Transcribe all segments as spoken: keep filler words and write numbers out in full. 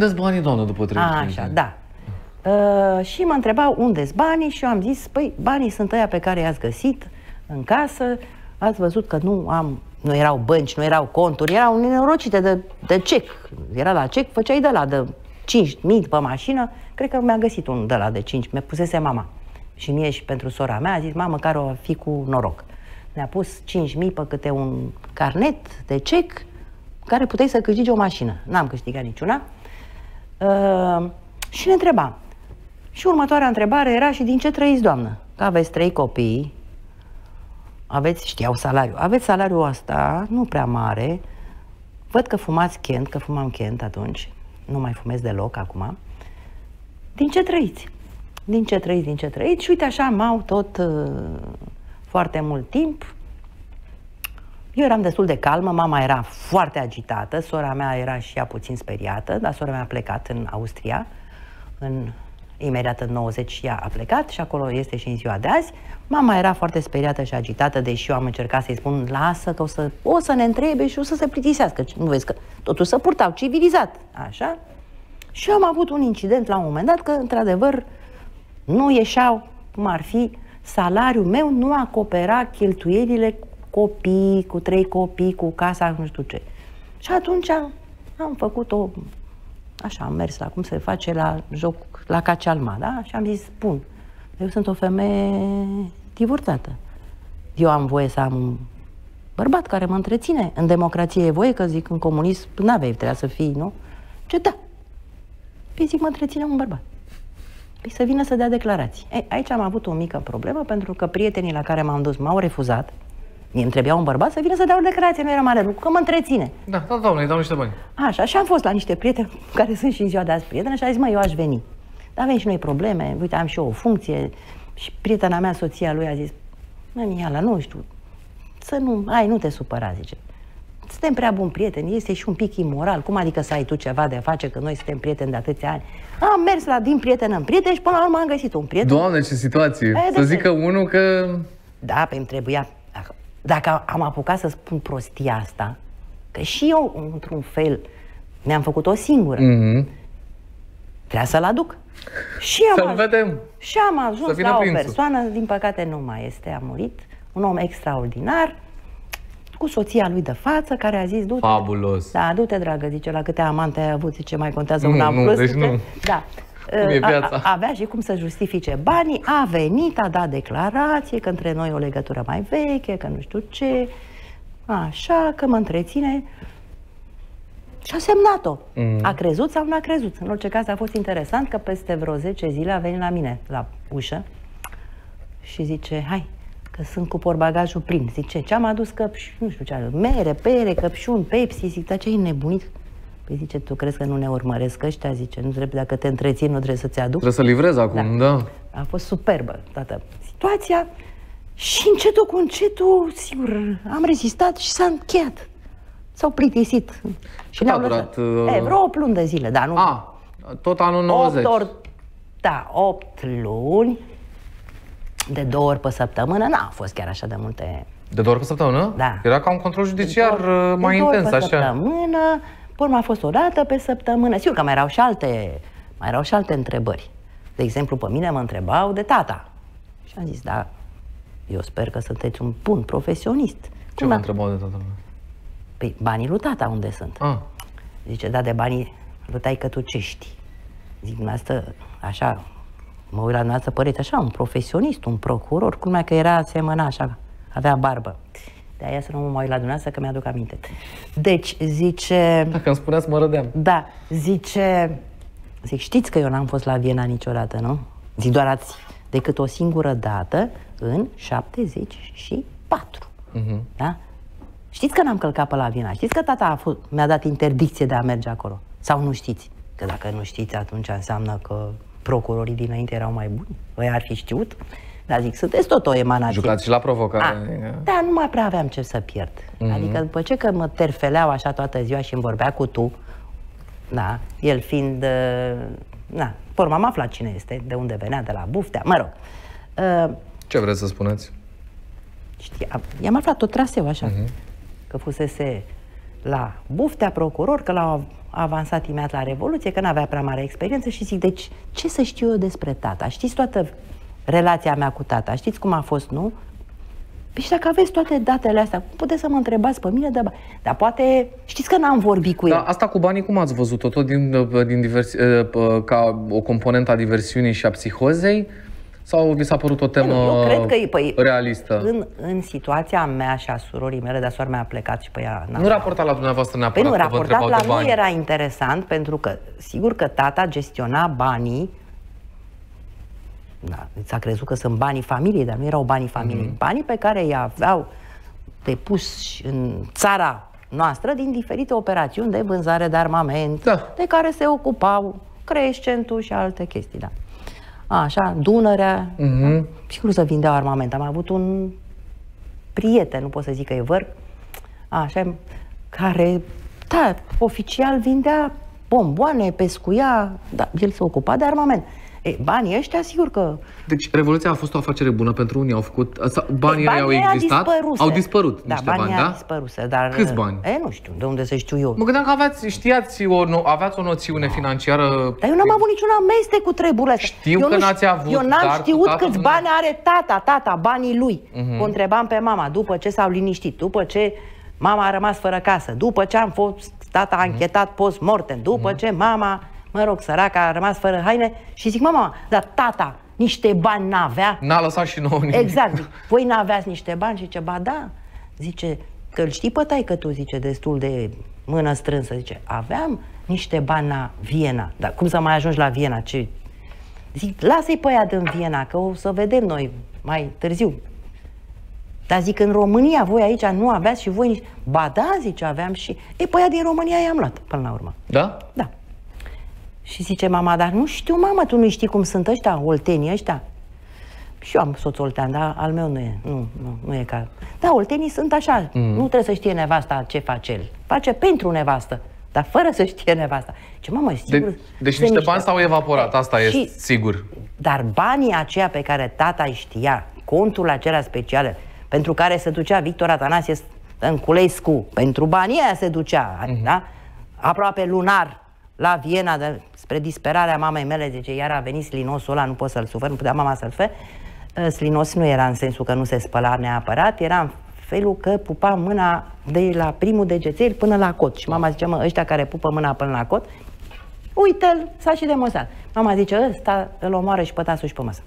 unde-s banii, doamnă, după treizeci de Așa, da. Uh, și mă întrebau unde-s banii și eu am zis, păi, banii sunt ăia pe care i-ați găsit în casă, ați văzut că nu am, nu erau bănci, nu erau conturi, erau nenorocite de, de cec. Era la cec, făceai de la de cinci mii pe mașină, cred că mi-a găsit un de la de cinci, mi-a pusese mama. Și mie și pentru sora mea a zis, mamă, care o fi cu noroc. Ne-a pus cinci mii pe câte un carnet de cec care puteai să câștigi o mașină. N-am câștigat niciuna. Uh, și ne întrebam. Și următoarea întrebare era, și din ce trăiți, doamnă? Că aveți trei copii, aveți, știau salariul, aveți salariul ăsta, nu prea mare, văd că fumați Kent, că fumam Kent atunci, nu mai fumez deloc acum. Din ce trăiți? Din ce trăiți, din ce trăiți? Și uite așa m-au tot uh, foarte mult timp. Eu eram destul de calmă, mama era foarte agitată, sora mea era și ea puțin speriată, dar sora mea a plecat în Austria, în, imediat în nouăzeci ea a plecat și acolo este și în ziua de azi. Mama era foarte speriată și agitată, deși eu am încercat să-i spun, lasă că o să, o să ne întrebe și o să se plictisească, nu vezi că totul se purtau civilizat, așa. Și eu am avut un incident la un moment dat că, într-adevăr, nu ieșeau, cum ar fi, salariul meu nu acopera cheltuielile copii, cu trei copii, cu casa, nu știu ce. Și atunci am, am făcut o... Așa, am mers la cum se face la joc, la cacealma, da? Și am zis, spun, eu sunt o femeie divorțată. Eu am voie să am un bărbat care mă întreține. În democrație e voie, că zic, în comunism n-aveai, trebuia să fii, nu? Ce da. Păi zic, mă întreține un bărbat. Păi să vină să dea declarații. Ei, aici am avut o mică problemă, pentru că prietenii la care m-am dus m-au refuzat. Mie îmi trebuia un bărbat să vină să dea o declarație, nu era mare lucru, că mă întreține. Da, da, doamne, îi dau niște bani. Așa, și am fost la niște prieteni care sunt și în ziua de azi prieteni și a zis, mă, eu aș veni. Dar avem și noi probleme, uite, am și eu o funcție. Și prietena mea, soția lui, a zis, mă, Mihala, nu știu, să nu, ai, nu te supăra, zice. Suntem prea buni prieteni, este și un pic imoral. Cum adică să ai tu ceva de a face, că noi suntem prieteni de atâția ani? Am mers la din prieten în prieten și până la urmă am găsit un prieten. Doamne, ce situație! E, să zică unul că... Da, pe îmi trebuia... Dacă, dacă am apucat să spun prostia asta, că și eu, într-un fel, mi-am făcut o singură. Mm-hmm. Trebuia să-l aduc. Și am, să-l vedem. Și am ajuns la prințul. O persoană, din păcate nu mai este, a murit, un om extraordinar, cu soția lui de față, care a zis, du-te, fabulos. Da, du-te, dragă, zice, la câte amante ai avut, zice, mai contează nu, un an nu, plus. Deci zice, nu. Da. A, a, avea și cum să justifice banii, a venit, a dat declarație că între noi o legătură mai veche, că nu știu ce, așa, că mă întreține. Și a semnat-o. Mm. A crezut sau nu a crezut? În orice caz a fost interesant că peste vreo zece zile a venit la mine, la ușă, și zice, hai, că sunt cu portbagajul plin. Zice, ce-am adus căpși, nu știu ce, mere, pere, căpșuni, Pepsi. Zic, dar ce-ai nebunit? Păi zice, tu crezi că nu ne urmăresc ăștia? Zice, nu trebuie, dacă te întrețin, nu trebuie să-ți aduc. Trebuie să livrezi acum, da. da. A fost superbă toată situația și încetul cu încetul, sigur, am rezistat și s-a încheiat. S-au plictisit. Și ne-au lăsat. Uh... E, vreo opt luni de zile, da, nu? A, tot anul nouăzeci. opt ori, da, opt luni, de două ori pe săptămână, n-a fost chiar așa de multe... De două ori pe săptămână? Da. Era ca un control judiciar de două, mai de două intens, pe așa. Săptămână, pe urmă a fost o dată pe săptămână. Sigur că mai erau și alte, mai erau și alte întrebări. De exemplu, pe mine mă întrebau de tata. Și am zis, da, eu sper că sunteți un bun profesionist. Ce mă întrebau de tata? Păi, banii lui tata unde sunt? Ah. Zice, da, de banii lui taică tu ce știi? Zic, dumneavoastră, așa, mă uit la dumneavoastră, păreți așa, un profesionist, un procuror, culmea că era asemăna așa, avea barbă. De aia să nu mă uit la dumneavoastră, că mi-aduc aminte. Deci, zice... Dacă îmi spuneați, mă rădeam. Da, zice... Zic, știți că eu n-am fost la Viena niciodată, nu? Zic, doar ați decât o singură dată în șaptezeci și patru. Uh-huh. Da? Știți că n-am călcat pe la Viena? Știți că tata mi-a dat interdicție de a merge acolo? Sau nu știți? Că dacă nu știți, atunci înseamnă că procurorii dinainte erau mai buni. Voi ar fi știut? Dar zic, sunteți tot o emanație. Jucați și la provocare. A, da, nu mai prea aveam ce să pierd. Mm-hmm. Adică după ce că mă terfeleau așa toată ziua și îmi vorbea cu tu, da, el fiind, na, pe urmă am aflat cine este, de unde venea, de la Buftea, mă rog. Uh, ce vreți să spuneți? Știa, i-am aflat tot traseul așa, mm-hmm. că fusese la buftea procuror, că l-au avansat imediat la Revoluție, că n-avea prea mare experiență și zic, deci ce să știu eu despre tata? Știți toată relația mea cu tata, știți cum a fost, nu? Păi și dacă aveți toate datele astea, puteți să mă întrebați pe mine, dar, dar poate știți că n-am vorbit cu el. Dar asta cu banii cum ați văzut-o? Tot din, din diversi, ca o componentă a diversiunii și a psihozei? Sau vi s-a părut o temă eu cred că, păi, realistă? În, în situația mea și a surorii mele, dar soarea mea a plecat și pe ea... Nu raportat la dumneavoastră neapărat, păi nu, că vă raportat întrebau la de bani. nu era interesant, pentru că sigur că tata gestiona banii. Da, ți-a crezut că sunt banii familiei, dar nu erau banii familiei. Mm-hmm. Banii pe care îi aveau depuși în țara noastră din diferite operațiuni de vânzare de armament, da. de care se ocupau Crescentul și alte chestii, da. Așa, Dunărea, mm-hmm. da? Sigur să vindeau armament. Am avut un prieten, nu pot să zic că e văr, așa, care, da, oficial vindea bomboane, pescuia, da, el se ocupa de armament. E, banii ăștia, sigur că... Deci, Revoluția a fost o afacere bună pentru unii, au făcut... Banii, e, banii au existat, dispăruse. Au dispărut da, niște banii bani, da? dispăruse, dar... Câți bani? E, nu știu, de unde să știu eu. Mă gândeam că aveați, știați, o, aveați o noțiune financiară... Dar eu n-am avut niciun amestec cu treburile astea. Știu eu că n-ați avut, Eu n-am știut câți nu... bani are tata, tata, banii lui. Uh-huh. O întrebam pe mama, după ce s-au liniștit, după ce mama a rămas fără casă, după ce am fost, tata a anchetat uh-huh. post-mortem, după uh-huh. ce mama... Mă rog, săraca a rămas fără haine și zic, mama, dar tata niște bani n-avea? N-a lăsat și nouă nimic. Exact. Voi n-aveați niște bani? Și zice, ba da. Zice, că îl știi pe taică tu, zice, destul de mână strânsă. Zice, aveam niște bani la Viena. Dar cum să mai ajungi la Viena? Ce? Zic, lasă-i pe aia din Viena, că o să vedem noi mai târziu. Dar zic, în România, voi aici nu aveați și voi nici... Ba da, zice, aveam și... E, pe aia din România i-am luat, până la urmă. Da? Da. Și zice mama, dar nu știu, mama, tu nu știi cum sunt ăștia, oltenii ăștia? Și eu am soț oltean, dar al meu nu e, nu, nu, nu e ca... Da, oltenii sunt așa, mm. nu trebuie să știe nevasta ce face el. Face pentru nevastă, dar fără să știe nevasta. Ce mamă, sigur... De, deci niște bani s-au evaporat, asta și, e sigur. Dar banii aceia pe care tata îi știa, contul acelea speciale, pentru care se ducea Victor Atanasie Stănculescu, pentru banii aia se ducea, mm-hmm. da? Aproape lunar, la Viena, de, spre disperarea mamei mele, zice, iar a venit slinosul ăla, nu pot să-l sufăr, nu putea mama să-l fă. Slinos nu era în sensul că nu se spăla neapărat, era în felul că pupa mâna de la primul degețel până la cot. Și mama zice, mă, ăștia care pupă mâna până la cot, uite-l, s-a și demonstrat. Mama zice, ăsta îl omoară și pătasul și pe masă.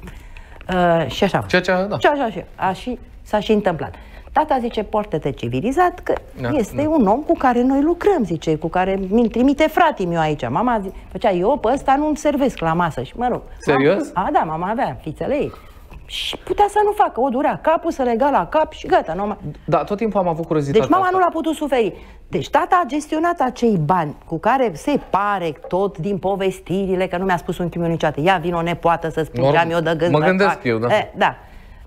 Uh, și așa. Ce, ce, da. Ce, așa, așa. A, și s-a și întâmplat. Tata zice, poartă-te civilizat, că da, este da. un om cu care noi lucrăm, zice, cu care mi-l trimite fratele meu aici. Mama zice, făcea, eu pe ăsta nu-l servesc la masă. Și mă rog. Serios? Mama, a, da, mama avea fițele ei. Și putea să nu facă, o durea capul, să lega la cap și gata. Nu mai... Da, tot timpul am avut curiozitate. Deci mama asta. nu l-a putut suferi. Deci tata a gestionat acei bani cu care se pare tot din povestirile, că nu mi-a spus un chimiu niciodată. Ia, vin o nepoată să spun ce am eu de gând. Mă gândesc eu, da. E, da.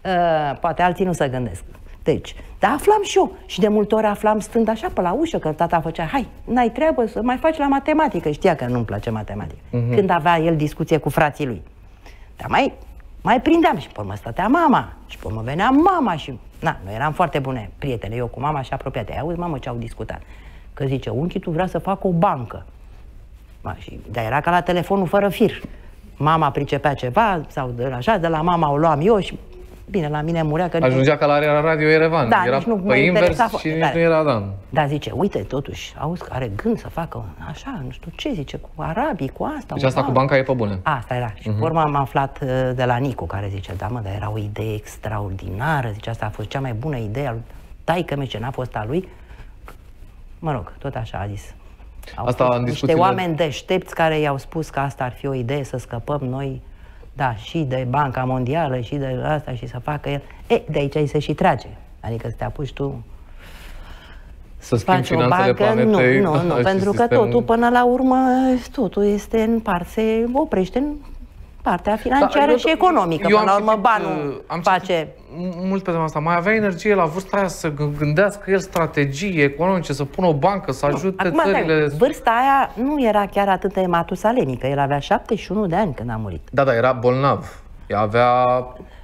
Uh, poate alții nu se gândesc. Deci, dar aflam și eu. Și de multe ori aflam stând așa pe la ușă, că tata făcea, hai, n-ai treabă să mai faci la matematică. Știa că nu-mi place matematica. Uh-huh. Când avea el discuție cu frații lui. Dar mai, mai prindeam și pe urmă stătea mama. Și pe urmă venea mama și... Na, noi eram foarte bune prietene, eu cu mama și apropiate. Auzi, mamă, ce au discutat. Că zice, unchi, tu vrea să facă o bancă. Ma, și, dar era ca la telefonul fără fir. Mama pricepea ceva, sau de așa, de la mama o luam eu și... Bine, la mine murea că... Ajungea ca la Radio Erevan. Da, era nici nu pe invers și nici nu era Dan. Da, zice, uite, totuși, auzi că are gând să facă așa, nu știu ce, zice, cu arabii, cu asta. Deci asta cu banca e pe bune. Asta era. Și uh-huh. urmă am aflat de la Nicu, care zice, da, mă, dar era o idee extraordinară, zice, asta a fost cea mai bună idee a lui taică-mi, ce n-a fost a lui. Mă rog, tot așa a zis. Au asta fost în niște discuțiile... oameni deștepți care i-au spus că asta ar fi o idee să scăpăm noi. Da, și de Banca Mondială, și de asta, și să facă el. E, de aici îi se și trage. Adică să te apuci tu... Să schimbi finanțele planetei... Nu, nu, nu, pentru că sistemul... totul, până la urmă, totul este în parte, se oprește în partea financiară da, și economică. Până la urmă, citit, banul am face... mult pe tema asta. Mai avea energie la vârsta aia să gândească el strategii economice, să pună o bancă, să ajute Acum, țările... Vârsta aia nu era chiar atât de matusalemică. El avea șaptezeci și unu de ani când a murit. Da, da, era bolnav. El avea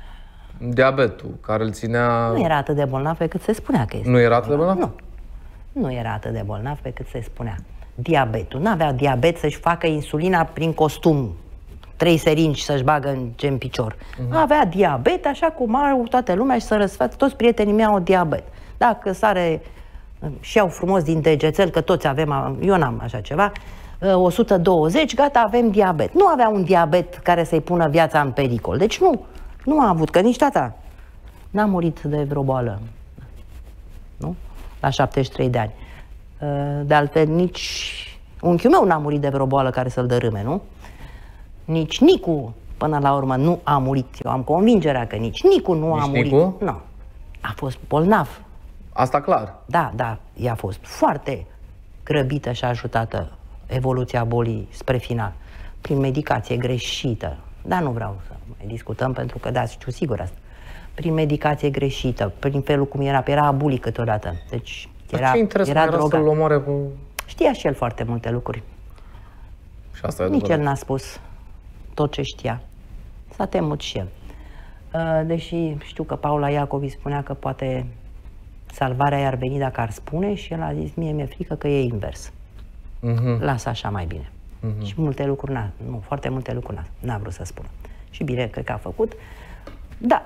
diabetul, care îl ținea... Nu era atât de bolnav pe cât se spunea că este. Nu era atât de bolnav? Nu. nu era atât de bolnav pe cât se spunea. Diabetul. N-avea diabet să-și facă insulina prin costum. Trei seringi să-și bagă în, în picior. Uh-huh. Avea diabet, așa cum au toată lumea și să răsfăță. Toți prietenii mei au diabet. Dacă sare și iau frumos din degețel, că toți avem, eu n-am așa ceva, o sută douăzeci, gata, avem diabet. Nu avea un diabet care să-i pună viața în pericol. Deci nu, nu a avut, că nici tata n-a murit de vreo boală. Nu? La șaptezeci și trei de ani. De altfel, nici unchiul meu n-a murit de vreo boală care să-l dărâme, nu? Nici Nicu, până la urmă, nu a murit. Eu am convingerea că nici Nicu nu nici a murit. Nicu? Nu. A fost bolnav. Asta clar. Da, da, i-a fost foarte grăbită și ajutată evoluția bolii spre final. Prin medicație greșită. Dar nu vreau să mai discutăm, pentru că, da, știu sigur asta. Prin medicație greșită, prin felul cum era, era abulic câteodată. Deci era, ce interes era era să-l omoare cu... Știa și el foarte multe lucruri. Și asta e Nici el n-a spus tot ce știa. S-a temut și el. Deși știu că Paula Iacovi spunea că poate salvarea i-ar veni dacă ar spune, și el a zis, mie mi-e frică că e invers. Uh-huh. Lasă așa mai bine. Uh-huh. Și multe lucruri, n-a, nu, foarte multe lucruri n-a, n-a vrut să spună. Și bine, cred că a făcut. Da.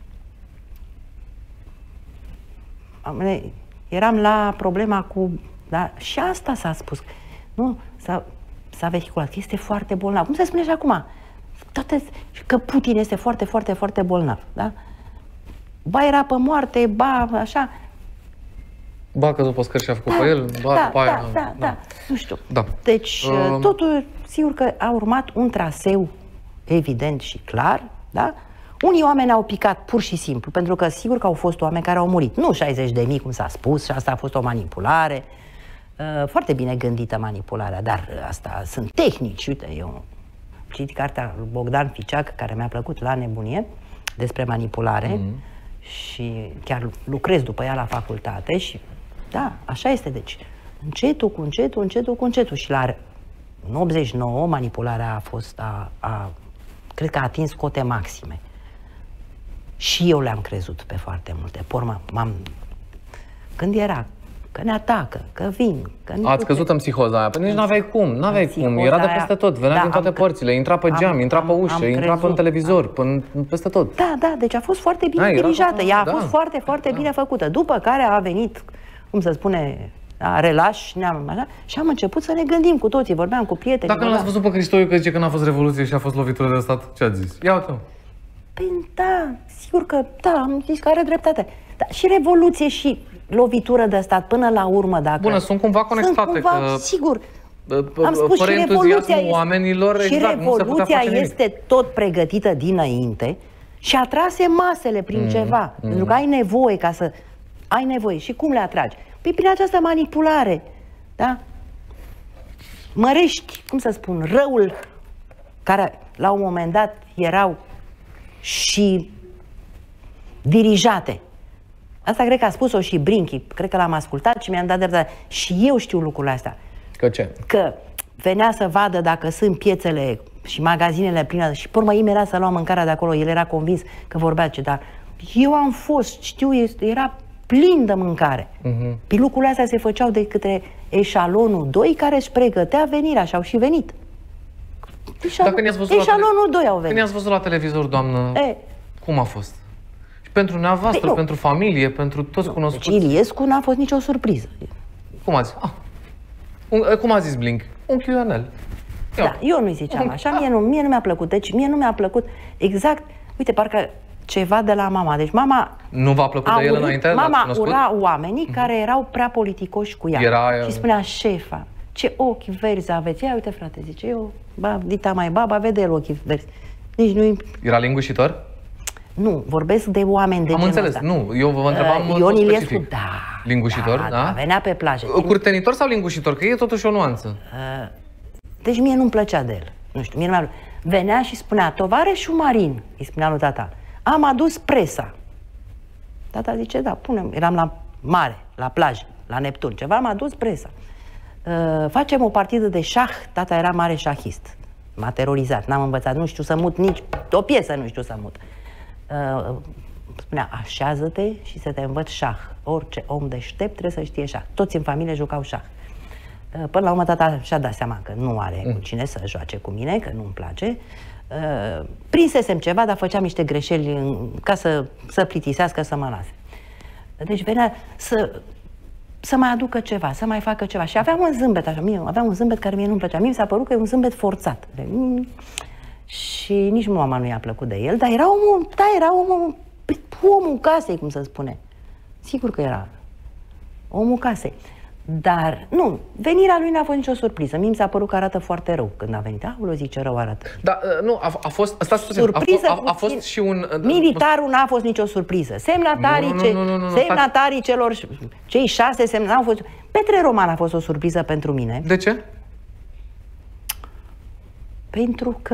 Eram la problema cu... Da, și asta s-a spus. Nu, s-a, s-a vehiculat că este foarte bolnav. Cum se spune și acum? Toate, că Putin este foarte, foarte, foarte bolnav. Da? Ba era pe moarte, ba așa. Ba că după scări și-a făcut da, pe el, ba da, după aia... Da, da, da, da, nu știu. Da. Deci, uh, totul, sigur că a urmat un traseu evident și clar, da? Unii oameni au picat pur și simplu, pentru că sigur că au fost oameni care au murit. Nu șaizeci de mii, cum s-a spus, și asta a fost o manipulare. Uh, foarte bine gândită manipularea, dar asta sunt tehnici. Uite, eu citit cartea lui Bogdan Ficeac, care mi-a plăcut la nebunie, despre manipulare, mm-hmm. și chiar lucrez după ea la facultate și da, așa este, deci încetul cu încetul, încetul cu încetul. Și la în optzeci și nouă manipularea a fost, a, a, cred că a atins cote maxime. Și eu le-am crezut pe foarte multe. Porma, m-am... Când era că ne atacă, că vin, că nu... Ați căzut în psihoza aia? Păi nici n-aveai cum, n-aveai cum. Era de peste tot, venea da, din toate părțile, intra pe geam, am, intra pe ușă, intra crezut, pe televizor, până peste tot. Da, da, deci a fost foarte bine dirijată, ea a da, fost foarte, foarte da. bine făcută. După care a venit, cum să spune, a relaș, ne-am, așa, și am început să ne gândim cu toții, vorbeam cu prieteni. Dacă l-ați văzut pe Cristoiu că zice că n-a fost revoluție și a fost lovitură de stat, ce ați zis? Ia uite. Păi da, sigur că, da, am zis că are dreptate. Da, și revoluție și lovitură de stat, până la urmă, dacă... Bună, sunt cumva conectate, sunt cumva, că... sigur. Am spus, fără și revoluția, este, oamenilor, și exact, revoluția este tot pregătită dinainte și atrase masele prin mm, ceva. Mm. Pentru că ai nevoie ca să... Ai nevoie. Și cum le atragi? Păi prin această manipulare, da? Mărești, cum să spun, răul care la un moment dat erau și dirijate. Asta cred că a spus-o și Brinchi, cred că l-am ascultat și mi-am dat dreptate. Și eu știu lucrurile astea. Că ce? Că venea să vadă dacă sunt piețele și magazinele pline și pe urmă imediat să lua mâncarea de acolo. El era convins că vorbea ce, dar eu am fost, știu, era plin de mâncare. Uh-huh. Pe lucrurile astea se făceau de către eșalonul doi care își pregătea venirea și au și venit. Eșalon... Eșalonul doi au venit. Când i-ați văzut la televizor, doamnă, e... cum a fost? Și pentru dumneavoastră, păi, pentru familie, pentru toți nu, cunoscuți? Deci Iliescu n-a fost nicio surpriză. Cum a zis? Ah. Un, cum a zis Blink? Unchiul Ionel. Da, eu nu-i ziceam un... așa, mie nu, mie nu mi-a plăcut. Deci mie nu mi-a plăcut exact, uite, parcă ceva de la mama. Deci mama... Nu v-a plăcut de el înainte? Mama ura oamenii mm-hmm. care erau prea politicoși cu ea. Era... Și spunea, șefa, ce ochi verzi aveți. Ia uite, frate, zice, eu, ba, dita mai baba, vede el ochii verzi. Nici nu Era lingușitor? Nu, vorbesc de oameni de Am înțeles, ăsta. Nu, eu vă întrebam uh, Ion Iliescu, da. Lingușitor, da, da? da? Venea pe plajă. Curtenitor sau lingușitor? Că e totuși o nuanță. Uh, deci mie nu-mi plăcea de el. Nu știu, mie nu mi-a plăcut. Venea și spunea, tovarășul Marin, îi spunea lui tata, am adus presa. Tata zice, da, punem, eram la mare, la plajă, la Neptun, ceva, am adus presa. Uh, facem o partidă de șah, tata era mare șahist. M-a terorizat, n-am învățat, nu știu să mut nici o piesă, nu știu să mut. Uh, spunea, așează-te și să te învăț șah. Orice om deștept trebuie să știe șah. Toți în familie jucau șah. Până la urmă tata și-a dat seama că nu are mm. cu cine să joace cu mine, că nu-mi place. Prinsesem ceva, dar făceam niște greșeli ca să, să plictisească, să mă lase. Deci venea să, să mai aducă ceva, să mai facă ceva. Și avea un zâmbet așa, mie, avea un zâmbet care mie nu-mi plăcea. Mie mi s-a părut că e un zâmbet forțat. Și nici mama nu i-a plăcut de el, dar era omul, da, era omul, omul casei, cum să spune. Sigur că era omul casei. Dar, nu, venirea lui n-a fost nicio surpriză. Mie mi s-a părut că arată foarte rău când a venit. Aoleu, zic, ce rău arată. Da, nu, a, a fost, stați puțin, surpriză a, a, a fost și un... Militarul n-a fost nicio surpriză. Semnatarii, nu, nu, nu, nu, nu, nu, semnatarii celor, cei șase semnatari au fost... Petre Roman a fost o surpriză pentru mine. De ce? Pentru că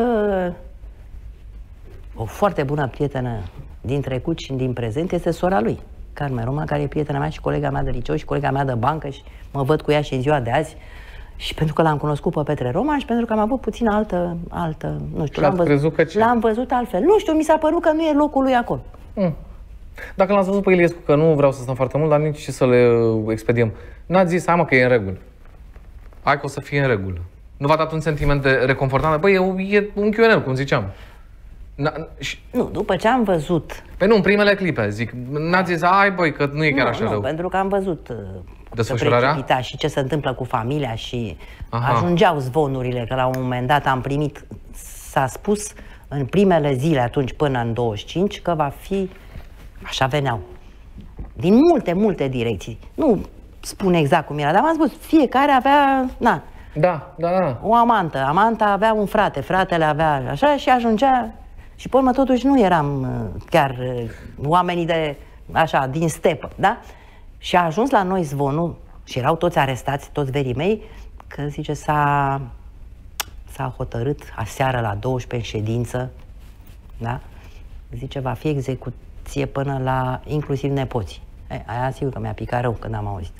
o foarte bună prietenă din trecut și din prezent este sora lui, Carmen Roman, care e prietena mea și colega mea de liceu și colega mea de bancă și mă văd cu ea și în ziua de azi. Și pentru că l-am cunoscut pe Petre Roman și pentru că am avut puțin altă, altă nu știu, l-am văzut, l-am văzut altfel. Nu știu, mi s-a părut că nu e locul lui acolo. Mm. Dacă l-ați văzut pe Iliescu, că nu vreau să stăm foarte mult, dar nici și să le expediem, n-ați zis, hai mă, că e în regulă. Hai că o să fie în regulă. Nu v-a dat un sentiment de reconfortare? Băi, e, e un Q and A, cum ziceam. Și... Nu, după ce am văzut... Păi nu, în primele clipe, zic, n-ați zis, ai băi, că nu e chiar nu, așa nu, rău. pentru că am văzut desfășurarea și ce se întâmplă cu familia și Aha. ajungeau zvonurile, că la un moment dat am primit, s-a spus în primele zile atunci până în douăzeci și cinci că va fi, așa veneau, din multe, multe direcții. Nu spun exact cum era, dar m-am spus, fiecare avea, na, da, da, da. o amantă, amanta avea un frate, fratele avea așa și ajungea. Și pe urmă totuși nu eram chiar oamenii de, așa, din stepă, da? Și a ajuns la noi zvonul, și erau toți arestați, toți verii mei, că zice s-a s-a hotărât aseară la douăsprezece în ședință, da? Zice, va fi execuție până la inclusiv nepoții. E, aia sigur că mi-a picat rău când am auzit.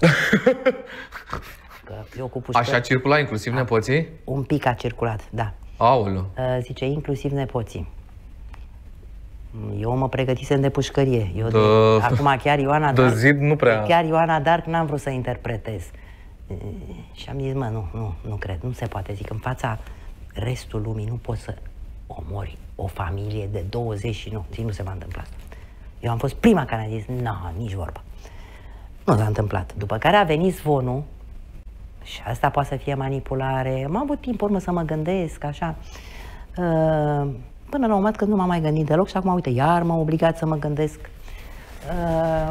Că eu cu pușcă... Așa circula inclusiv a, nepoții? Un pic a circulat, da. Aoleu. Zice, inclusiv nepoții. Eu mă pregătisem de pușcărie. Eu de, de... Acum chiar Ioana de Dark, zid nu prea. Chiar Ioana Dark n-am vrut să interpretez. Și am zis, mă, nu, nu, nu cred, nu se poate. Zic, în fața restul lumii nu poți să omori o familie de douăzeci și nu. Zic, nu se va întâmpla asta. Eu am fost prima care a zis, nu, nici vorba. Nu s-a întâmplat. După care a venit zvonul, și asta poate să fie manipulare. Am avut timp urmă să mă gândesc, așa. Uh, Până la un moment când nu m-am mai gândit deloc și acum, uite, iar m-am obligat să mă gândesc. Uh,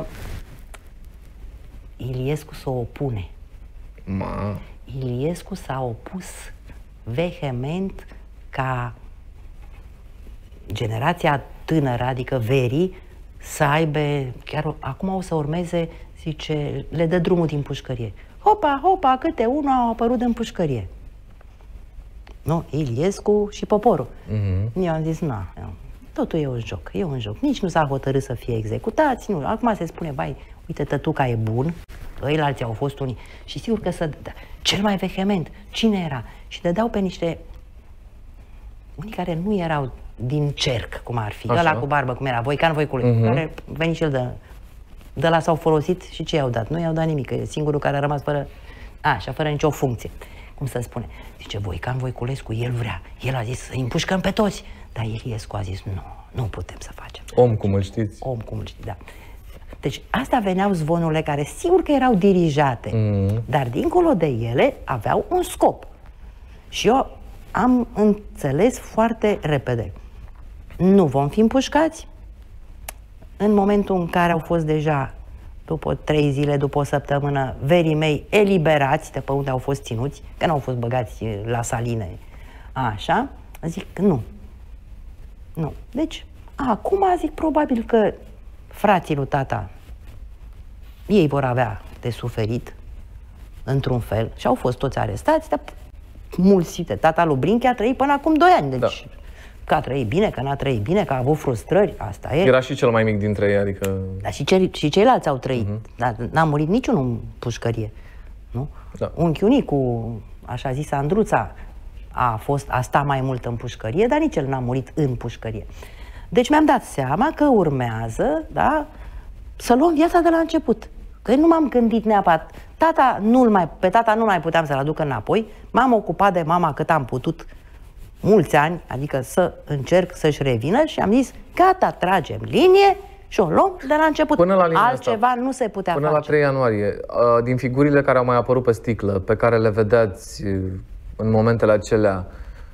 Iliescu s-o opune. Ma. Iliescu s-a opus vehement ca generația tânără, adică verii, să aibă, chiar acum o să urmeze, zice, le dă drumul din pușcărie. Hopa, hopa, câte unul au apărut în pușcărie. Nu, Iliescu și poporul. Uh-huh. Eu am zis, na, totul e un joc, e un joc. Nici nu s-a hotărât să fie executați, nu. Acum se spune, bai, uite, tătuca e bun, ăilalți au fost unii. Și sigur că să dă, cel mai vehement, cine era? Și dădeau pe niște, unii care nu erau din cerc, cum ar fi. Ăla cu barbă, cum era, Voican Voiculescu, uh-huh. care veni și el de, de la s-au folosit și ce i-au dat? Nu i-au dat nimic, e singurul care a rămas fără, așa, fără nicio funcție. Cum să spune? Zice, Voican Voiculescu, el vrea. El a zis să îi împușcăm pe toți. Dar Iliescu a zis, nu, nu putem să facem. Om cum îl știți. Om cum îl știți, da. Deci, astea veneau zvonurile care sigur că erau dirijate, mm. dar dincolo de ele aveau un scop. Și eu am înțeles foarte repede. Nu vom fi împușcați. În momentul în care au fost deja, după trei zile, după o săptămână, verii mei eliberați de pe unde au fost ținuți, că nu au fost băgați la saline, așa, zic nu. Nu. Deci, acum zic probabil că frații lui tata, ei vor avea de suferit, într-un fel, și au fost toți arestați, dar mulți, tata lui Brinche a trăit până acum doi ani, deci... Da. Că a trăit bine, că n-a trăit bine, că a avut frustrări, asta e. Era și cel mai mic dintre ei, adică... Dar și, ce, și ceilalți au trăit, uh-huh. dar n-a murit niciunul în pușcărie, nu? Da. Unchiunicul, așa zis, Andruța, a, fost, a stat mai mult în pușcărie, dar nici el n-a murit în pușcărie. Deci mi-am dat seama că urmează, da, să luăm viața de la început. Că nu m-am gândit neapărat. Tata nu-l mai, pe tata nu mai puteam să-l aduc înapoi. M-am ocupat de mama cât am putut, mulți ani, adică să încerc să-și revină și am zis, gata, tragem linie și o luăm de la început. Până la Altceva asta, nu se putea până face. la trei ianuarie, din figurile care au mai apărut pe sticlă, pe care le vedeați în momentele acelea,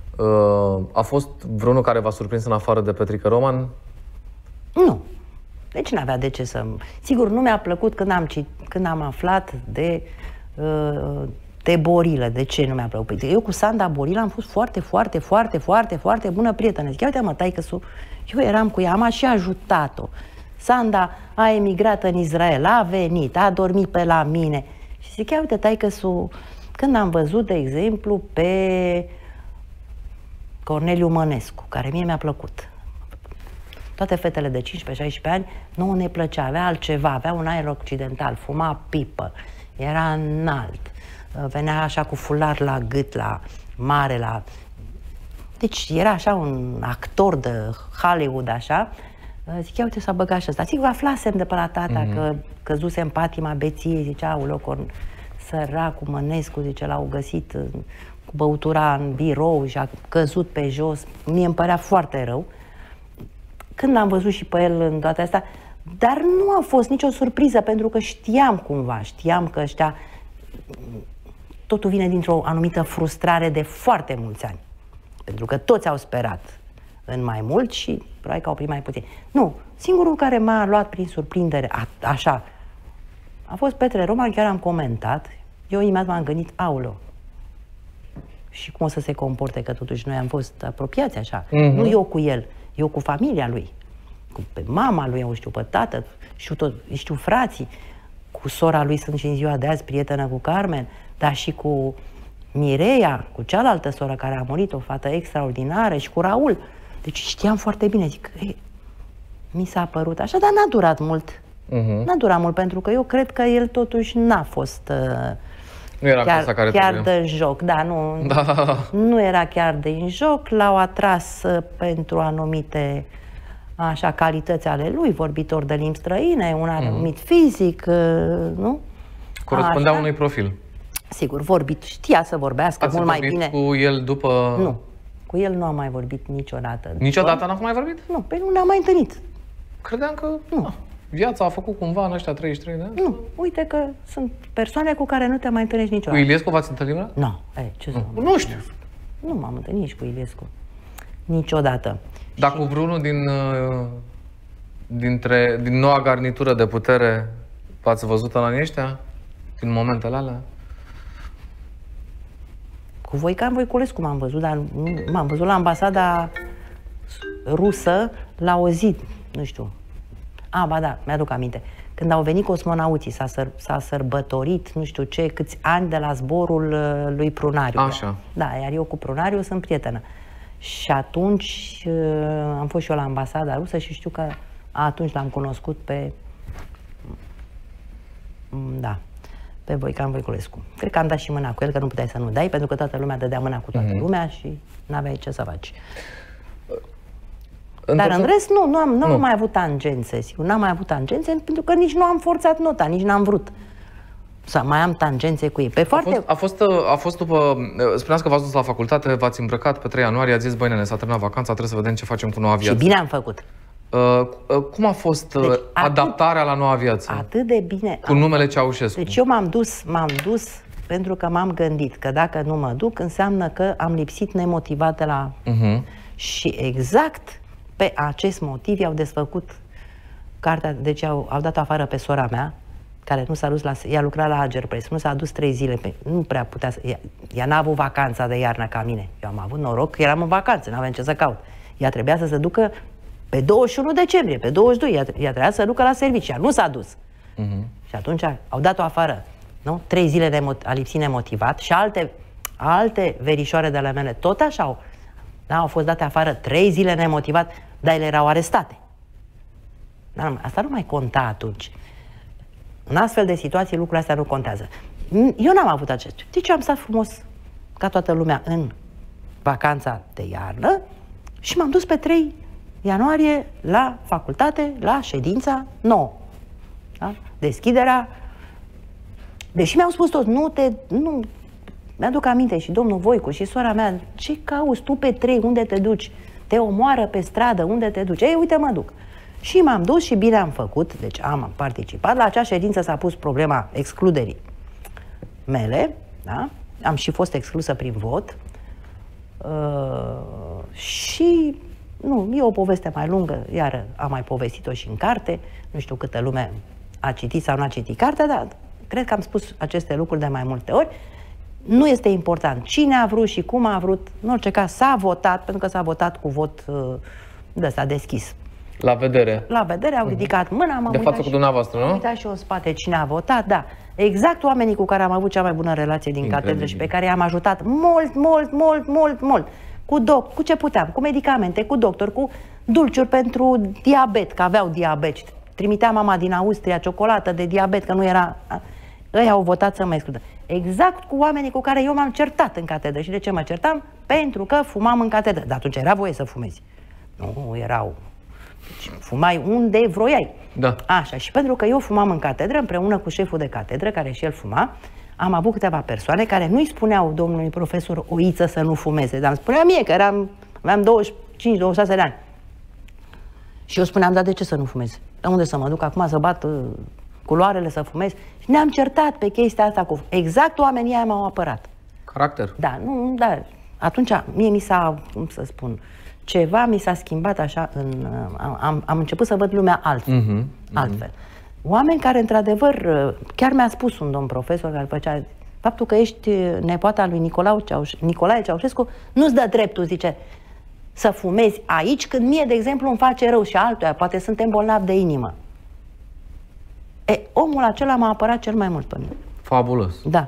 a fost vreunul care v-a surprins în afară de Petrică Roman? Nu. Deci n-avea de ce să... Sigur, nu mi-a plăcut când am, când am aflat de, de Borilă. De ce nu mi-a plăcut? Eu cu Sanda Borilă am fost foarte, foarte, foarte, foarte, foarte bună prietenă. Zic, uite mă, taică-su, eu eram cu ea, am și ajutat-o. Sanda a emigrat în Israel, a venit, a dormit pe la mine. Și zic, ia uite, taică-su, când am văzut, de exemplu, pe Corneliu Mănescu, care mie mi-a plăcut. Toate fetele de cincisprezece șaisprezece ani, nu ne plăcea, avea altceva, avea un aer occidental, fuma pipă, era înalt, venea așa cu fular la gât, la mare, la... Deci era așa un actor de Hollywood, așa. Zic, ia uite, s-a băgat și ăsta. Zic, aflasem de pe la tata mm-hmm. că căzuse în patima beției, zicea, auleu, Corn... săracul Mănescu, zice, l-au găsit cu băutura în birou și a căzut pe jos. Mie îmi părea foarte rău. Când l-am văzut și pe el în toate astea, dar nu a fost nicio surpriză, pentru că știam cumva, știam că ăștia, totul vine dintr-o anumită frustrare de foarte mulți ani. Pentru că toți au sperat în mai mult și probabil că au primit mai puțin. Nu, singurul care m-a luat prin surprindere, a, așa, a fost Petre Roman, chiar am comentat. Eu imediat m-am gândit, aulă, și cum o să se comporte, că totuși noi am fost apropiați așa. Mm-hmm. Nu eu cu el, eu cu familia lui, cu pe mama lui, eu știu pe tată, știu, tot, știu frații, cu sora lui sunt și în ziua de azi prietenă cu Carmen, dar și cu Mireia, cu cealaltă soră care a murit, o fată extraordinară, și cu Raul. Deci știam foarte bine, zic, e, mi s-a părut așa, dar n-a durat mult. Uh-huh. N-a durat mult, pentru că eu cred că el totuși n-a fost uh, nu era chiar, care chiar de joc. Da, nu, da, da, da. Nu era chiar de joc, l-au atras uh, pentru anumite așa, calități ale lui, vorbitor de limbi străine, un anumit uh-huh. fizic, uh, nu? Corespundea unui profil. Sigur, vorbit, știa să vorbească Ați mult mai bine. cu el după... Nu, cu el nu am mai vorbit niciodată. Niciodată n-am mai vorbit? Nu, pe nu ne-am mai întâlnit. Credeam că nu. Ah, viața a făcut cumva în ăștia treizeci și trei de ani? Nu, uite că sunt persoane cu care nu te mai întâlnești niciodată. Cu Iliescu v-ați întâlnit? Nu, no. ce să Nu, nu știu. Nu m-am întâlnit nici cu Iliescu. Niciodată. Dar și... cu vreunul din, dintre, din noua garnitură de putere v-ați văzut în anii ăștia? Din momentele alea? Cu Voican Voiculescu m-am văzut, dar m-am văzut la ambasada rusă la o zi, nu știu. A, ba da, mi-aduc aminte. Când au venit cosmonauții, s-a, săr s-a sărbătorit, nu știu ce, câți ani de la zborul uh, lui Prunariu. Așa. Da, iar eu cu Prunariu sunt prietenă. Și atunci uh, am fost și eu la ambasada rusă și știu că atunci l-am cunoscut pe... Da. Pe Voican Voiculescu. Cred că am dat și mâna cu el, că nu puteai să nu dai, pentru că toată lumea dădea mâna cu toată mm-hmm. lumea și n-aveai ce să faci. Dar în rest, nu, nu am, nu nu. am mai avut tangențe, sigur, n-am mai avut tangențe, pentru că nici nu am forțat nota, nici n-am vrut să mai am tangențe cu ei. Pe foarte... a, fost, a, fost, a fost după, spuneați că v-ați dus la facultate, v-ați îmbrăcat pe trei ianuarie, ați zis, băi, nene, s-a terminat vacanța, trebuie să vedem ce facem cu noua viață. Și bine am făcut. Uh, cum a fost deci, adaptarea atât, la noua viață? Atât de bine. Cu numele Ceaușescu. Deci eu m-am dus, m-am dus pentru că m-am gândit că dacă nu mă duc, înseamnă că am lipsit nemotivat de la... Uh-huh. Și exact pe acest motiv i-au desfăcut cartea, deci au, au dat afară pe sora mea, care nu s-a dus la... Ea lucra la Agerpres, nu s-a dus trei zile, pe, nu prea putea să... Ea, ea n-a avut vacanța de iarnă ca mine. Eu am avut noroc că eram în vacanță, n-aveam ce să caut. Ea trebuia să se ducă pe douăzeci și unu decembrie, pe douăzeci și doi, ea, ea trebuia să ducă la serviciu, nu s-a dus. Uh-huh. Și atunci au dat-o afară, nu? Trei zile de a lipsi nemotivat și alte, alte verișoare de la mele tot așa au, da, au fost date afară trei zile nemotivat, dar ele erau arestate. Da, asta nu mai conta atunci. În astfel de situații lucrurile astea nu contează. Eu n-am avut acest. Deci am stat frumos ca toată lumea în vacanța de iarnă și m-am dus pe trei ianuarie la facultate, la ședința nouă. Da? Deschiderea. Deși mi-au spus toți, nu te... Nu, mi-aduc aminte și domnul Voicu și sora mea, ce cauți tu pe trei, unde te duci? Te omoară pe stradă, unde te duci? Ei, uite, mă duc. Și m-am dus și bine am făcut, deci am participat. La acea ședință s-a pus problema excluderii mele, da? Am și fost exclusă prin vot. Uh, și, nu, e o poveste mai lungă, iar am mai povestit-o și în carte. Nu știu câtă lume a citit sau nu a citit cartea, dar cred că am spus aceste lucruri de mai multe ori. Nu este important cine a vrut și cum a vrut. În orice caz s-a votat, pentru că s-a votat cu vot uh, de ăsta deschis. La vedere. La vedere, au ridicat mâna, m-am De uitat față cu și, dumneavoastră, nu? am uitat și eu în spate cine a votat, da. Exact oamenii cu care am avut cea mai bună relație din catedră și pe care i-am ajutat mult, mult, mult, mult, mult. Cu doc, cu ce puteam, cu medicamente, cu doctor, cu dulciuri pentru diabet, că aveau diabet. Trimitea mama din Austria ciocolată de diabet, că nu era... Ei au votat să mă excludă. Exact cu oamenii cu care eu m-am certat în catedră. Și de ce mă certam? Pentru că fumam în catedră. Dar atunci era voie să fumezi. Nu erau... Deci fumai unde vroiai. Da. Așa. Și pentru că eu fumam în catedră, împreună cu șeful de catedră, care și el fuma, am avut câteva persoane care nu-i spuneau domnului profesor Oiță să nu fumeze, dar îmi spunea mie, că eram, aveam douăzeci și cinci douăzeci și șase de ani. Și eu spuneam, dar de ce să nu fumez? La unde să mă duc acum să bat uh, culoarele, să fumez? Și ne-am certat pe chestia asta cu... Exact oamenii aia m-au apărat. Caracter. Da, nu, da. Atunci mie mi s-a, cum să spun, ceva mi s-a schimbat așa în... Am, am început să văd lumea altfel. Uh-huh, uh-huh. altfel. Oameni care, într-adevăr, chiar mi-a spus un domn profesor care făcea... Faptul că ești nepoata lui Nicolau Ceauș, Nicolae Ceaușescu nu-ți dă dreptul, zice, să fumezi aici, când mie, de exemplu, îmi face rău și altuia, poate suntem bolnavi de inimă. E, omul acela m-a apărat cel mai mult pe mine. Fabulos. Da.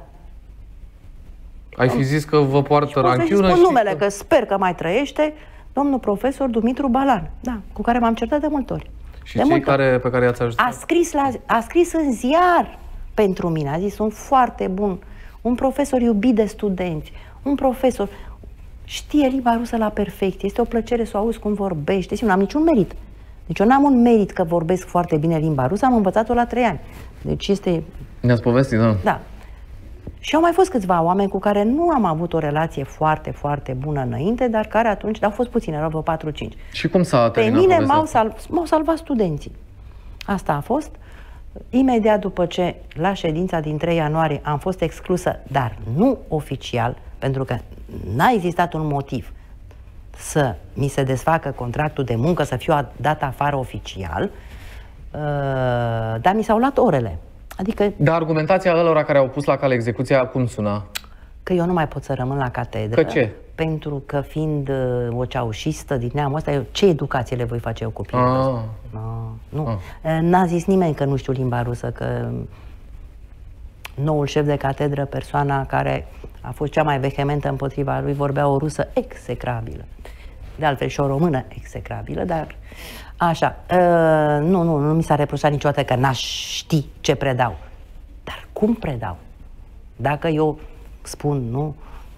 Ai fi zis că vă poartă ranchiună și... spun numele, că... că sper că mai trăiește, domnul profesor Dumitru Balan, da, cu care m-am certat de multe ori. Și de cei care, pe care i-ați ajutat? A scris, la, a scris în ziar pentru mine, a zis, sunt foarte bun, un profesor iubit de studenți, un profesor știe limba rusă la perfecție, este o plăcere să o auzi cum vorbește, eu n-am niciun merit. Deci eu n-am un merit că vorbesc foarte bine limba rusă, am învățat-o la trei ani. Deci este... Ne-ați povestit, da? Da. Și au mai fost câțiva oameni cu care nu am avut o relație foarte, foarte bună înainte, dar care atunci, dar au fost puține, erau vreo patru cinci. Și cum s-a terminat? Pe mine m-au sal, m-au salvat studenții. Asta a fost. Imediat după ce la ședința din trei ianuarie am fost exclusă, dar nu oficial, pentru că n-a existat un motiv să mi se desfacă contractul de muncă, să fiu dat afară oficial, dar mi s-au luat orele. Adică... Dar argumentația ălora care au pus la cale execuția, cum suna? Că eu nu mai pot să rămân la catedră. Că ce? Pentru că fiind uh, o ceaușistă din neamul ăsta, eu, ce educație le voi face eu copiilor? Ah. No, nu. Ah. N-a zis nimeni că nu știu limba rusă, că noul șef de catedră, persoana care a fost cea mai vehementă împotriva lui, vorbea o rusă execrabilă. De altfel și o română execrabilă, dar așa. Uh, nu, nu, nu mi s-a reproșat niciodată că n-aș ști ce predau. Dar cum predau? Dacă eu spun, nu,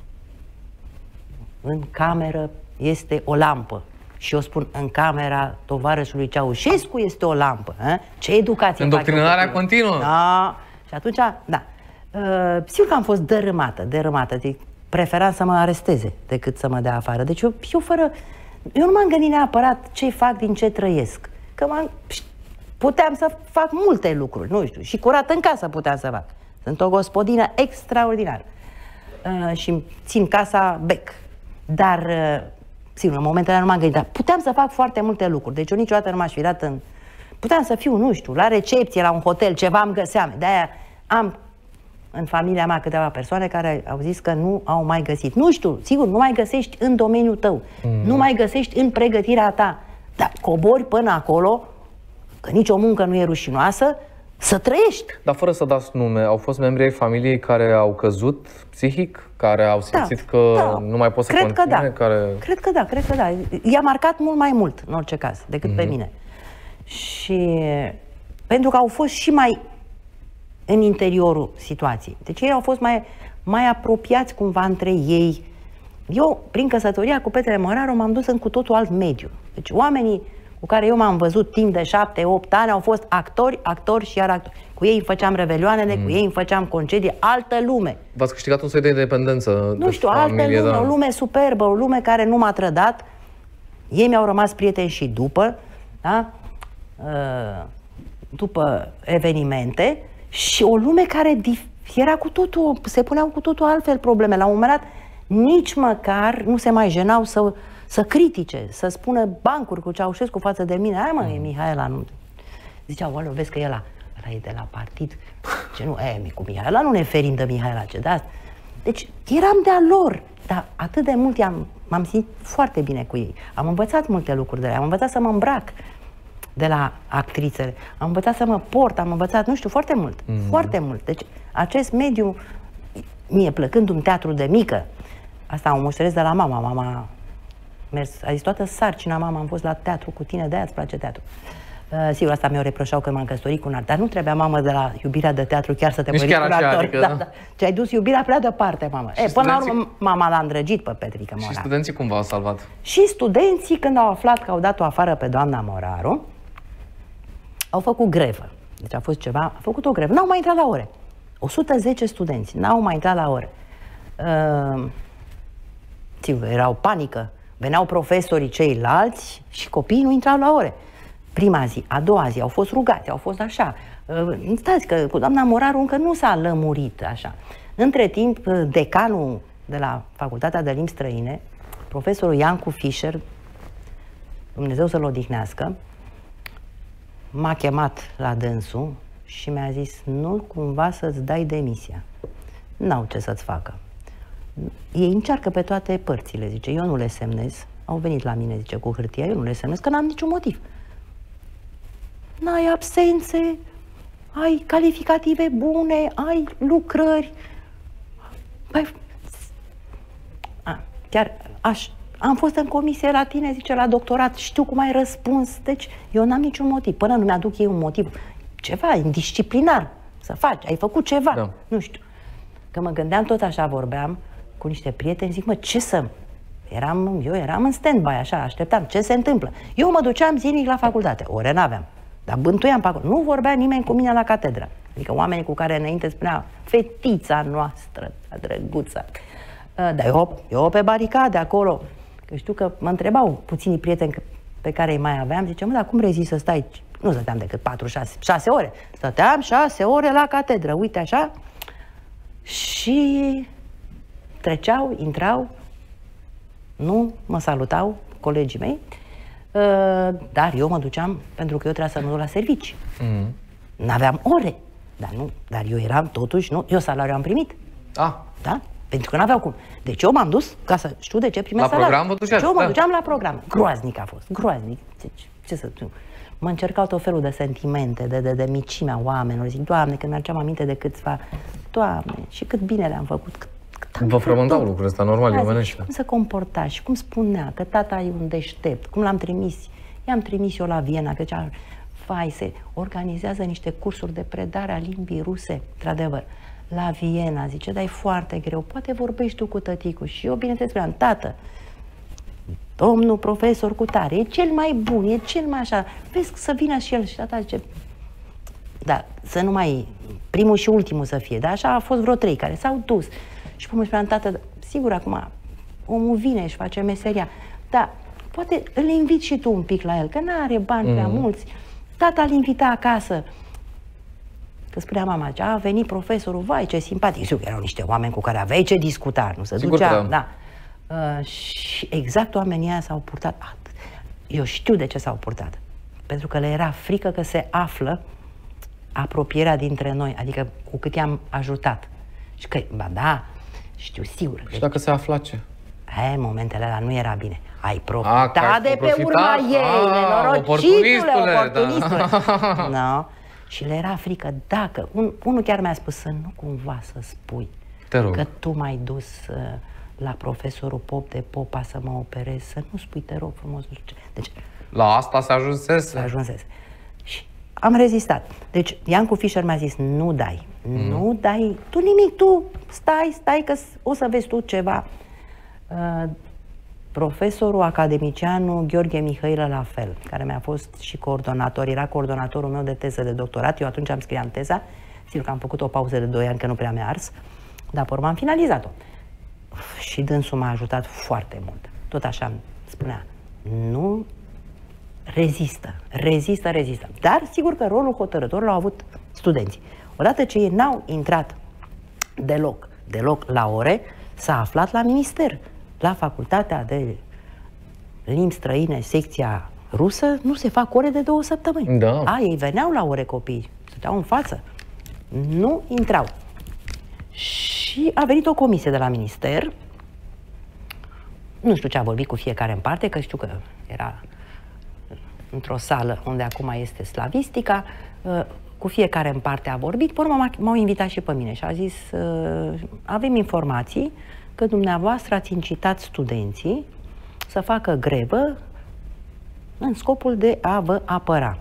în cameră este o lampă și eu spun în camera tovarășului Ceaușescu este o lampă, a? Ce educație? Îndoctrinarea continuă. Da. Și atunci, da. Uh, sigur că am fost dărâmată, dărâmată. Deci, preferam să mă aresteze decât să mă dea afară. Deci eu, eu fără... Eu nu m-am gândit neapărat ce fac, din ce trăiesc. Că m-am... puteam să fac multe lucruri, nu știu. Și curat în casă puteam să fac. Sunt o gospodină extraordinară. Uh, și țin casa bec. Dar, uh, sigur, în momentele alea nu m-am gândit, dar puteam să fac foarte multe lucruri. Deci eu niciodată nu m-aș fi dat în... Puteam să fiu, nu știu, la recepție, la un hotel, ceva îmi găseam. De-aia am în familia mea câteva persoane care au zis că nu au mai găsit. Nu știu, sigur, nu mai găsești în domeniul tău. Mm. Nu mai găsești în pregătirea ta. Dar cobori până acolo, că nicio muncă nu e rușinoasă, să trăiești. Dar fără să dați nume, au fost membri ai familiei care au căzut psihic? Care au simțit da, că da. nu mai pot să cred continue? Că da. Care... Cred că da, cred că da. I-a marcat mult mai mult, în orice caz, decât mm-hmm. pe mine. Și pentru că au fost și mai în interiorul situației. Deci ei au fost mai, mai apropiați cumva între ei. Eu, prin căsătoria cu Petre Moraru, m-am dus în cu totul alt mediu. Deci oamenii cu care eu m-am văzut timp de șapte, opt ani au fost actori, actori și iar actori. Cu ei îmi făceam revelioanele, mm. cu ei îmi făceam concedii, altă lume. V-ați câștigat un soi de independență. Nu știu, altă lume, da. O lume superbă, o lume care nu m-a trădat. Ei mi-au rămas prieteni și după, da? După evenimente, și o lume care era cu totul, se puneau cu totul altfel probleme. La un moment dat, nici măcar nu se mai jenau să, să critique, să spună bancuri cu Ceaușescu față de mine. Hai mă, e Mihaela, nu... Ziceau, oală, vezi că e ăla, ăla e de la partid. Ce nu, e, cu Mihaela nu ne ferim de Mihaela, ce da? Deci eram de-a lor, dar atât de mult m-am simțit foarte bine cu ei. Am învățat multe lucruri de la ei, am învățat să mă îmbrac de la actrițele, am învățat să mă port, am învățat, nu știu, foarte mult, mm-hmm. foarte mult. Deci acest mediu, mie plăcându-mi teatru de mică, asta o moșteresc de la mama, mama a mers, a zis toată sarcina, mama, am fost la teatru cu tine, de-aia îți place teatru. Uh, sigur, asta mi-o reproșau că m-am căsătorit cu un art, dar nu trebuia, mamă, de la iubirea de teatru chiar să te măriți cu un actor. Adică, da, da. Ce ai dus iubirea prea departe, mamă. E, până la urmă, mama l-a îndrăgit pe Petrică Moraru. Și studenții cum v-au salvat? Și studenții, când au aflat că au dat-o afară pe doamna Moraru, au făcut grevă. Deci a fost ceva, a făcut o grevă. N-au mai intrat la ore. o sută zece studenți n-au mai intrat la ore. Uh, sigur, era o panică. Veneau profesorii ceilalți și copiii nu intrau la ore. Prima zi, a doua zi, au fost rugați, au fost așa. Uh, stați că cu doamna Moraru încă nu s-a lămurit așa. Între timp, decanul de la Facultatea de Limbi Străine, profesorul Iancu Fischer, Dumnezeu să-l odihnească, m-a chemat la dânsul și mi-a zis, nu cumva să-ți dai demisia. N-au ce să-ți facă. Ei încearcă pe toate părțile, zice, eu nu le semnez. Au venit la mine, zice, cu hârtia, eu nu le semnez, că n-am niciun motiv. N-ai absențe, ai calificative bune, ai lucrări. Păi, a, chiar aș... Am fost în comisie la tine, zice, la doctorat, știu cum ai răspuns, deci eu n-am niciun motiv. Până nu mi-aduc ei un motiv, ceva, indisciplinar, să faci, ai făcut ceva, da. Nu știu. Că mă gândeam, tot așa vorbeam cu niște prieteni, zic, mă, ce să... Eram, eu eram în stand-by, așa, așteptam, ce se întâmplă? Eu mă duceam zilnic la facultate, ore n-aveam, dar bântuiam pe acolo. Nu vorbea nimeni cu mine la catedră. Adică oamenii cu care înainte spunea, fetița noastră, drăguța. Dar eu, eu pe baricade acolo, că știu că mă întrebau puținii prieteni pe care îi mai aveam, zice, mă, dar cum rezist să stai? Nu stăteam decât patru șase ore. Stăteam șase ore la catedră, uite așa, și treceau, intrau, nu mă salutau colegii mei, dar eu mă duceam, pentru că eu trebuia să mă duc la servici. Mm. N-aveam ore, dar nu, dar eu eram totuși, nu, eu salariu am primit. Ah. Da? Pentru că n-aveau cum. Deci eu m-am dus ca să știu de ce primesc salariu. La program vă duceați? Deci eu mă da. duceam la program. Groaznic a fost, groaznic. Deci, ce să spun? Mă încercau tot felul de sentimente, de, de, de micimea oamenilor. Zic, Doamne, când mi-aduceam aminte de câțiva, Doamne, și cât bine le-am făcut. Cât, cât vă frământau lucrurile astea, normal, eu omenește. Cum se comporta și cum spunea că tata e un deștept, cum l-am trimis. I-am trimis eu la Viena, că zicea, vai, se organizează niște cursuri de predare a limbii ruse, într-adevăr. La Viena, zice, dar e foarte greu, poate vorbești tu cu tăticul. Și eu, bineînțeles, spuneam, tată, domnul profesor cu tare, e cel mai bun, e cel mai așa, vezi să vină și el. Și tata zice, da, să nu mai, primul și ultimul să fie, dar așa a fost vreo trei care s-au dus. Și până mă spuneam, tată, sigur, acum omul vine și face meseria, dar poate îl invit și tu un pic la el, că n-are bani mm. prea mulți, tata îl invita acasă. Că spunea mama, a venit profesorul, vai, ce simpatic. Știu că erau niște oameni cu care aveai ce discuta, nu se Sigur ducea, da. da. Uh, și exact oamenii ăia s-au purtat. Eu știu de ce s-au purtat. Pentru că le era frică că se află apropierea dintre noi, adică cu cât i-am ajutat. Și că, ba da, știu sigur. Și dacă se afla ce? Hai, momentele alea nu era bine. Ai profitat A, de profitat? pe urma ei, nenorocitule, oportunistule. No. Și le era frică, dacă, un, unul chiar mi-a spus să nu cumva să spui că tu m-ai dus uh, la profesorul Pop de Popa să mă operezi, să nu spui, te rog frumos, nu știu ce. Deci, la asta se ajunsese. Se ajunsese. Și am rezistat. Deci Iancu Fischer mi-a zis, nu dai, mm. nu dai, tu nimic, tu stai, stai că o să vezi tu ceva. Uh, profesorul academicianul Gheorghe Mihailă la fel, care mi-a fost și coordonator, era coordonatorul meu de teză de doctorat. Eu atunci am scriam teza, sigur că am făcut o pauză de doi ani, că nu prea mi-a ars, dar pe urmă am finalizat-o. Și dânsul m-a ajutat foarte mult. Tot așa îmi spunea, nu rezistă, rezistă, rezistă. Dar sigur că rolul hotărător l-au avut studenții. Odată ce ei n-au intrat deloc, deloc la ore, s-a aflat la minister, la facultatea de limbi străine, secția rusă, nu se fac ore de două săptămâni. Da. A, ei veneau la ore copii, stăteau în față, nu intrau. Și a venit o comisie de la minister, nu știu ce a vorbit cu fiecare în parte, că știu că era într-o sală unde acum este slavistica, cu fiecare în parte a vorbit, pe urmă m-au invitat și pe mine și a zis, avem informații că dumneavoastră ați incitat studenții să facă grevă în scopul de a vă apăra.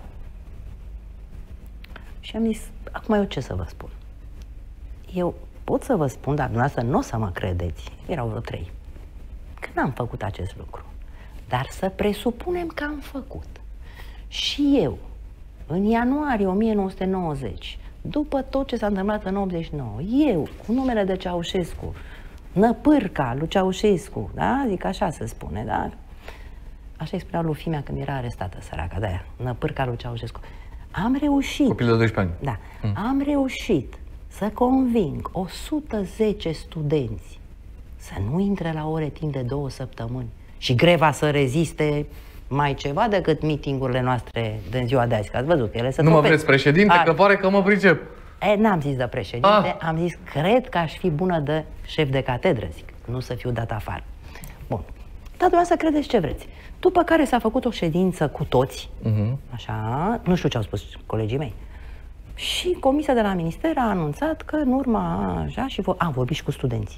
Și am zis, acum eu ce să vă spun? Eu pot să vă spun, dar dumneavoastră nu o să mă credeți, erau vreo trei, că n-am făcut acest lucru. Dar să presupunem că am făcut. Și eu, în ianuarie o mie nouă sute nouăzeci, după tot ce s-a întâmplat în optzeci și nouă, eu, cu numele de Ceaușescu, năpârca lui Ceaușescu, da? Zic așa se spune, da? Așa îi spunea lui Fimea când era arestată, săraca, de-aia, năpârca lui Ceaușescu. Am reușit... Copil de doisprezece ani. Da. Mm. Am reușit să conving o sută zece studenți să nu intre la ore timp de două săptămâni și greva să reziste mai ceva decât meetingurile noastre din ziua de azi, că ați văzut, ele se Nu topesc. mă vreți președinte, A... că pare că mă pricep. E, n-am zis de președinte, Ah. am zis, cred că aș fi bună de șef de catedră, zic, nu să fiu dat afară. Bun, dar dumneavoastră credeți ce vreți. După care s-a făcut o ședință cu toți, uh-huh. așa, nu știu ce au spus colegii mei, și comisia de la minister a anunțat că în urma așa, și a vorbit și cu studenții.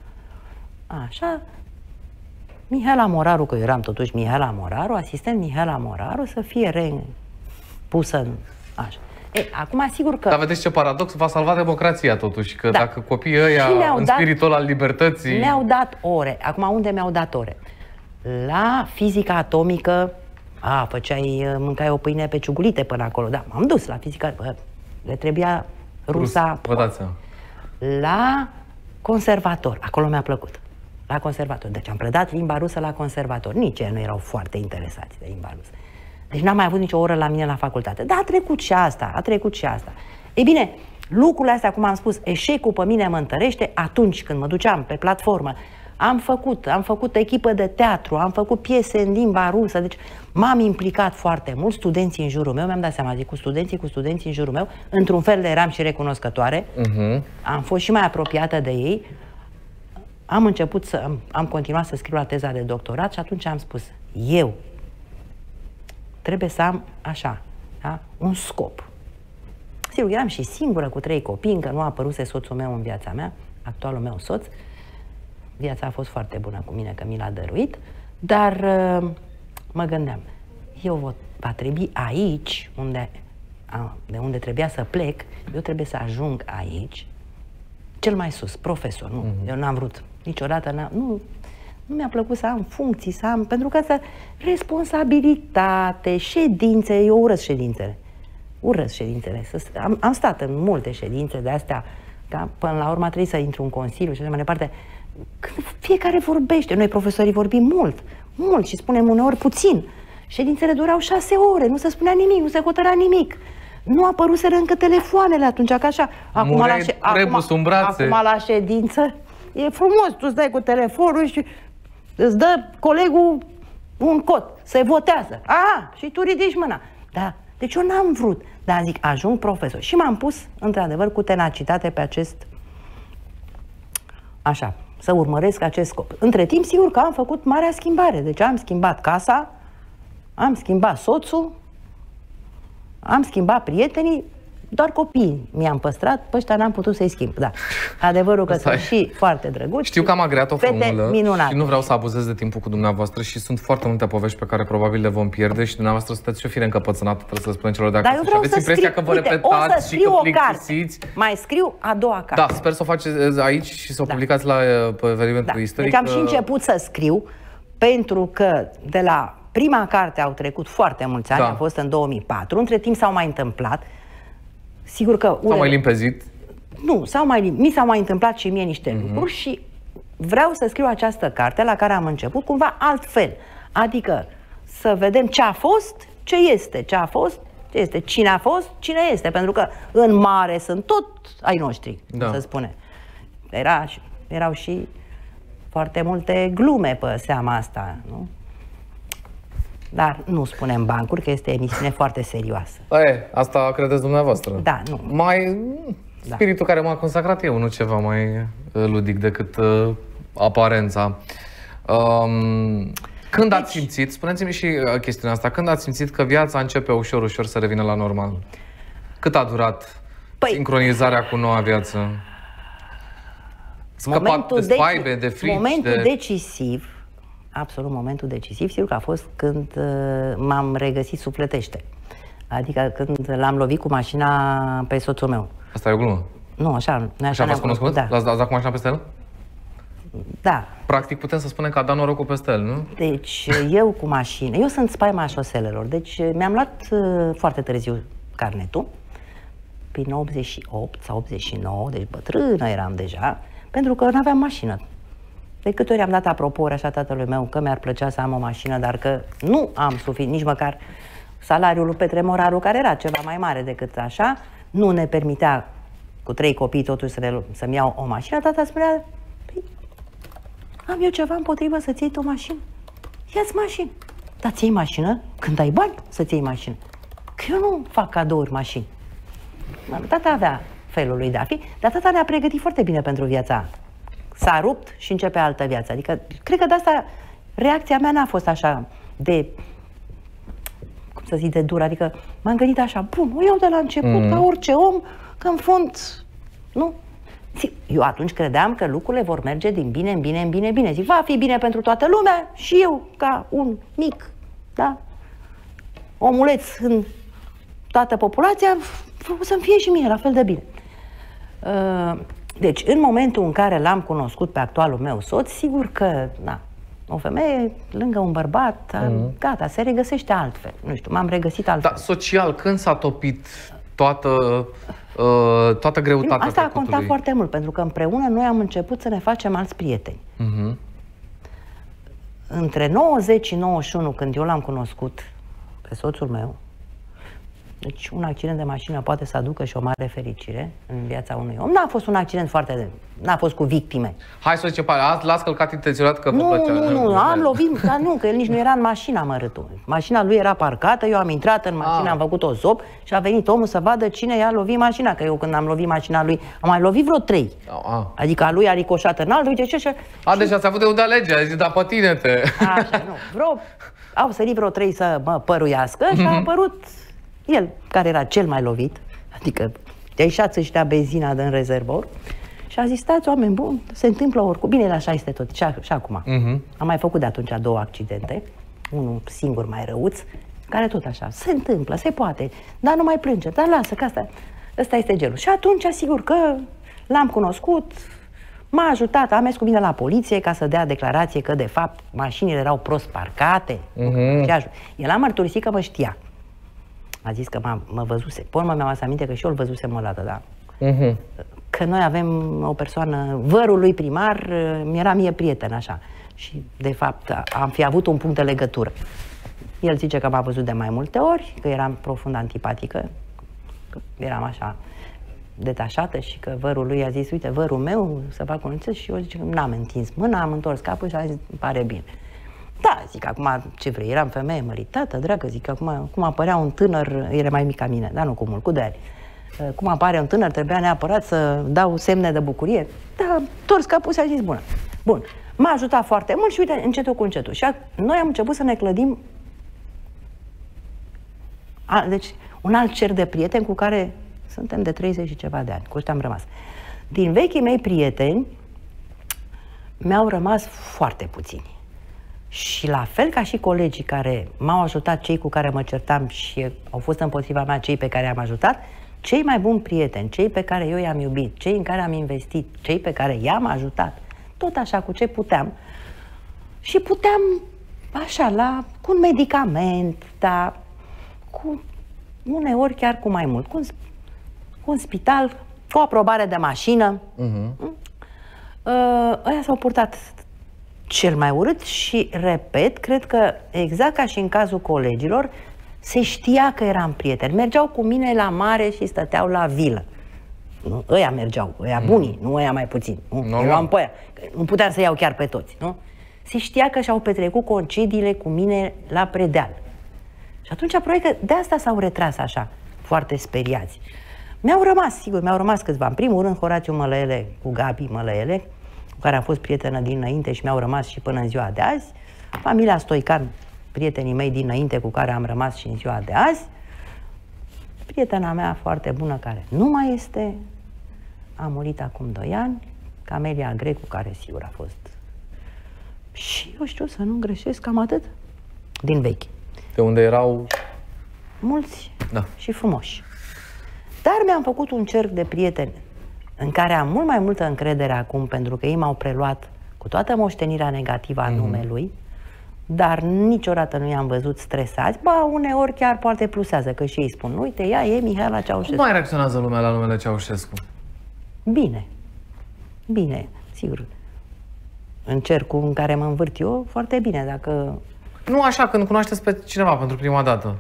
Așa, Mihaela Moraru, că eu eram totuși Mihaela Moraru, asistent Mihaela Moraru, să fie repusă în... așa. E, acum, sigur că... Dar vedeți ce paradox, va salva democrația totuși, că da. dacă copiii ăia, în dat, spiritul al libertății... Mi-au dat ore. Acum, unde mi-au dat ore? La fizica atomică, a, făceai, mâncai o pâine pe ciugulite până acolo, da, m-am dus la fizica, bă, le trebuia rusa... Rus, vă dați seama. La conservator, acolo mi-a plăcut. La conservator. Deci am predat limba rusă la conservator. Nici ei nu erau foarte interesați de limba rusă. Deci n-am mai avut nicio oră la mine la facultate. Dar a trecut și asta, a trecut și asta. Ei bine, lucrurile astea, cum am spus, eșecul pe mine mă întărește atunci când mă duceam pe platformă. Am făcut, am făcut echipă de teatru, am făcut piese în limba rusă, deci m-am implicat foarte mult, studenții în jurul meu, mi-am dat seama, zic, cu studenții, cu studenții în jurul meu, într-un fel le eram și recunoscătoare, uh-huh. Am fost și mai apropiată de ei, am început să, am, am continuat să scriu la teza de doctorat și atunci am spus, eu trebuie să am, așa, da, un scop. Sigur, eram și singură cu trei copii, încă nu a apăruse soțul meu în viața mea, actualul meu soț. Viața a fost foarte bună cu mine, că mi l-a dăruit, dar uh, mă gândeam, eu vă, va trebui aici, unde, a, de unde trebuia să plec, eu trebuie să ajung aici, cel mai sus, profesor, nu, mm-hmm. Eu n-am vrut niciodată, n-am, nu, nu mi-a plăcut să am funcții, să am, pentru că asta, responsabilitate, ședințe, eu urăsc ședințele, urăsc ședințele, am, am stat în multe ședințe de astea, ca până la urmă trebuie să intru în consiliu și așa mai departe. Când fiecare vorbește, noi profesorii vorbim mult, mult și spunem uneori puțin. Ședințele durau șase ore, nu se spunea nimic, nu se hotăra nimic. Nu apăruseră încă telefoanele atunci, ca așa. Acum, Murei, la, șe... acum, acum la ședință e frumos, tu stai cu telefonul și îți dă colegul un cod, se votează. A, și tu ridici mâna. Da, deci eu n-am vrut, dar zic, ajung profesor. Și m-am pus, într-adevăr, cu tenacitate pe acest, așa, să urmăresc acest scop. Între timp, sigur că am făcut marea schimbare. Deci am schimbat casa, am schimbat soțul, am schimbat prietenii, doar copii mi-am păstrat, pe ăștia n-am putut să-i schimb, da. Adevărul că sunt și foarte drăguți. Știu că am agreat o formulă minunate. Și nu vreau să abuzez de timpul cu dumneavoastră și sunt foarte multe povești pe care probabil le vom pierde și dumneavoastră sunteți și o fire încăpățânată, trebuie să spunem celor de acasă. Dar eu vreau și aveți să impresia scriu, că vă uite, repetați și că plictisiți. Mai scriu a doua carte. Da, sper să o faceți aici și să o da. publicați la pe evenimentul da. istoric. Deci am și început să scriu, pentru că de la prima carte au trecut foarte mulți ani, da. a fost în două mii patru, între timp s-au mai întâmplat. Sigur că... S-au mai limpezit? Nu, s-au mai, mi s-au mai întâmplat și mie niște uh-huh. lucruri și vreau să scriu această carte la care am început cumva altfel. Adică să vedem ce a fost, ce este, ce a fost, ce este, cine a fost, cine este. Pentru că în mare sunt tot ai noștri, da. să spune. Era, erau și foarte multe glume pe seama asta, nu? Dar nu spunem bancuri, că este emisiune foarte serioasă. E, asta credeți dumneavoastră. Da, nu. Mai spiritul da. care m-a consacrat eu, nu ceva mai ludic decât uh, aparența. Um, când deci, ați simțit, spuneți-mi și uh, chestiunea asta, când ați simțit că viața începe ușor, ușor să revină la normal? Cât a durat păi, sincronizarea cu noua viață? Scăpat de spaibe, de frici? Momentul de... decisiv, absolut momentul decisiv, sigur că a fost când uh, m-am regăsit sufletește. Adică când l-am lovit cu mașina pe soțul meu. Asta e o glumă? Nu, așa. Așa v-ați cunoscut? Da. L-ați dat cu mașina peste el? Da. Practic putem să spunem că a dat norocul peste el, nu? Deci eu cu mașină, eu sunt spaima șoselelor, deci mi-am luat uh, foarte târziu carnetul, prin optzeci și opt sau optzeci și nouă, deci bătrână eram deja, pentru că nu aveam mașină. De câte ori am dat apropo așa tatălui meu că mi-ar plăcea să am o mașină, dar că nu am suficient, nici măcar salariul lui Petre Moraru, care era ceva mai mare decât așa, nu ne permitea cu trei copii totuși să să-mi iau o mașină, tata spunea, păi, am eu ceva împotrivă să-ți iei tu o mașină? Ia-ți mașină. Dar ți iei mașină când ai bani să-ți iei mașină. Că eu nu fac cadouri mașini. Tata avea felul lui de a fi, dar tata ne-a pregătit foarte bine pentru viața. S-a rupt și începe altă viață. Adică, cred că de asta reacția mea n-a fost așa de, cum să zic, de dur. Adică m-am gândit așa, bun, o iau de la început, mm. ca orice om, că în fond, nu? Eu atunci credeam că lucrurile vor merge din bine în bine în bine în bine. Zic, va fi bine pentru toată lumea și eu, ca un mic, da, omuleț în toată populația, o să-mi fie și mie la fel de bine. Deci, în momentul în care l-am cunoscut pe actualul meu soț, sigur că, na, o femeie lângă un bărbat, mm-hmm. gata, se regăsește altfel. Nu știu, m-am regăsit altfel. Dar social, când s-a topit toată, uh, toată greutatea Asta trecutului? a contat foarte mult, pentru că împreună noi am început să ne facem alți prieteni. Mm-hmm. Între nouăzeci și nouăzeci și unu, când eu l-am cunoscut pe soțul meu, deci un accident de mașină poate să aducă și o mare fericire în viața unui om. N-a fost un accident foarte... N-a fost cu victime. Hai să zicem, l-ați călcat intenționat că nu, vă plăcea? Nu, nu, nu, am lovit, dar nu, că el nici nu era în mașină amărâtul. Mașina lui era parcată, eu am intrat în mașină, ah. am făcut o zop și a venit omul să vadă cine i-a lovit mașina. Că eu când am lovit mașina lui, am mai lovit vreo trei. Ah. Adică a lui a ricoșat în alt, uite ce... ce a, deci ați avut de unde alege, a zis, da, pe tine-te. Așa, nu, vreo... Au sărit vreo trei să mă păruiască și a apărut... El, care era cel mai lovit, adică te-ai ieșat să-și dea benzina din rezervor și a zis, stați, oameni buni, se întâmplă oricum. Bine, așa este tot, și, și acum. Uh-huh. Am mai făcut de atunci două accidente, unul singur mai răuț, care tot așa, se întâmplă, se poate, dar nu mai plânge, dar lasă, că asta, ăsta este gelul. Și atunci, sigur că l-am cunoscut, m-a ajutat, a mers cu mine la poliție ca să dea declarație că, de fapt, mașinile erau prost parcate. Uh-huh. El a mărturisit că mă știa. A zis că mă văzuse. Pe urmă mi-am adus aminte că și eu îl văzusem o dată, da. Uh-huh. Că noi avem o persoană, vărul lui primar, mi-era mie prieten, așa. Și, de fapt, am fi avut un punct de legătură. El zice că m-a văzut de mai multe ori, că eram profund antipatică, că eram așa detașată și că vărul lui a zis, uite, vărul meu să fac cunoștință și eu zice că n-am întins mâna, am întors capul și a zis, îmi pare bine. Da, zic, acum, ce vrei, eram femeie măritată, dragă, zic, acum, cum apărea un tânăr, era mai mic ca mine, dar nu cu mult, cu doi ani. Cum apare un tânăr, trebuia neapărat să dau semne de bucurie. Da, tors capul și a zis, bună. Bun, m-a ajutat foarte mult și uite, încetul cu încetul. Și a, noi am început să ne clădim, a, deci, un alt cer de prieteni cu care Suntem de treizeci și ceva de ani, cu ăștia am rămas. Din vechii mei prieteni, mi-au rămas foarte puțini. Și la fel ca și colegii care m-au ajutat, cei cu care mă certam și au fost împotriva mea cei pe care i-am ajutat, cei mai buni prieteni, cei pe care eu i-am iubit, cei în care am investit, cei pe care i-am ajutat, tot așa cu ce puteam. Și puteam, așa, la, cu un medicament, dar cu, uneori chiar cu mai mult, cu un, cu un spital, cu o aprobare de mașină. Uh-huh. Uh, ăia s-au purtat cel mai urât și, repet, cred că exact ca și în cazul colegilor, se știa că eram prieteni. Mergeau cu mine la mare și stăteau la vilă. Nu? Ăia mergeau, ăia mm. bunii, nu ăia mai puțini. Nu, eu luam pe ăia. Nu puteam să iau chiar pe toți. Nu? Se știa că și-au petrecut concediile cu mine la Predeal. Și atunci, probabil că de asta s-au retras așa, foarte speriați. Mi-au rămas, sigur, mi-au rămas câțiva. În primul rând, Horațiu Mălăele cu Gabi Mălăele, cu care am fost prietenă dinainte și mi-au rămas și până în ziua de azi. Familia Stoican, prietenii mei dinainte cu care am rămas și în ziua de azi. Prietena mea foarte bună, care nu mai este, a murit acum doi ani, Camelia Grecu, care sigur a fost. Și eu știu, să nu greșesc, cam atât din vechi. De unde erau mulți da. și frumoși. Dar mi-am făcut un cerc de prieteni în care am mult mai multă încredere acum, pentru că ei m-au preluat cu toată moștenirea negativă a mm-hmm. numelui, dar niciodată nu i-am văzut stresați. Ba, uneori chiar poate plusează, că și ei spun, uite, ea e Mihaela Ceaușescu. Cum mai reacționează lumea la numele Ceaușescu? Bine. Bine, sigur. În cercul în care mă învârt eu, foarte bine, dacă... Nu așa, când cunoașteți pe cineva pentru prima dată.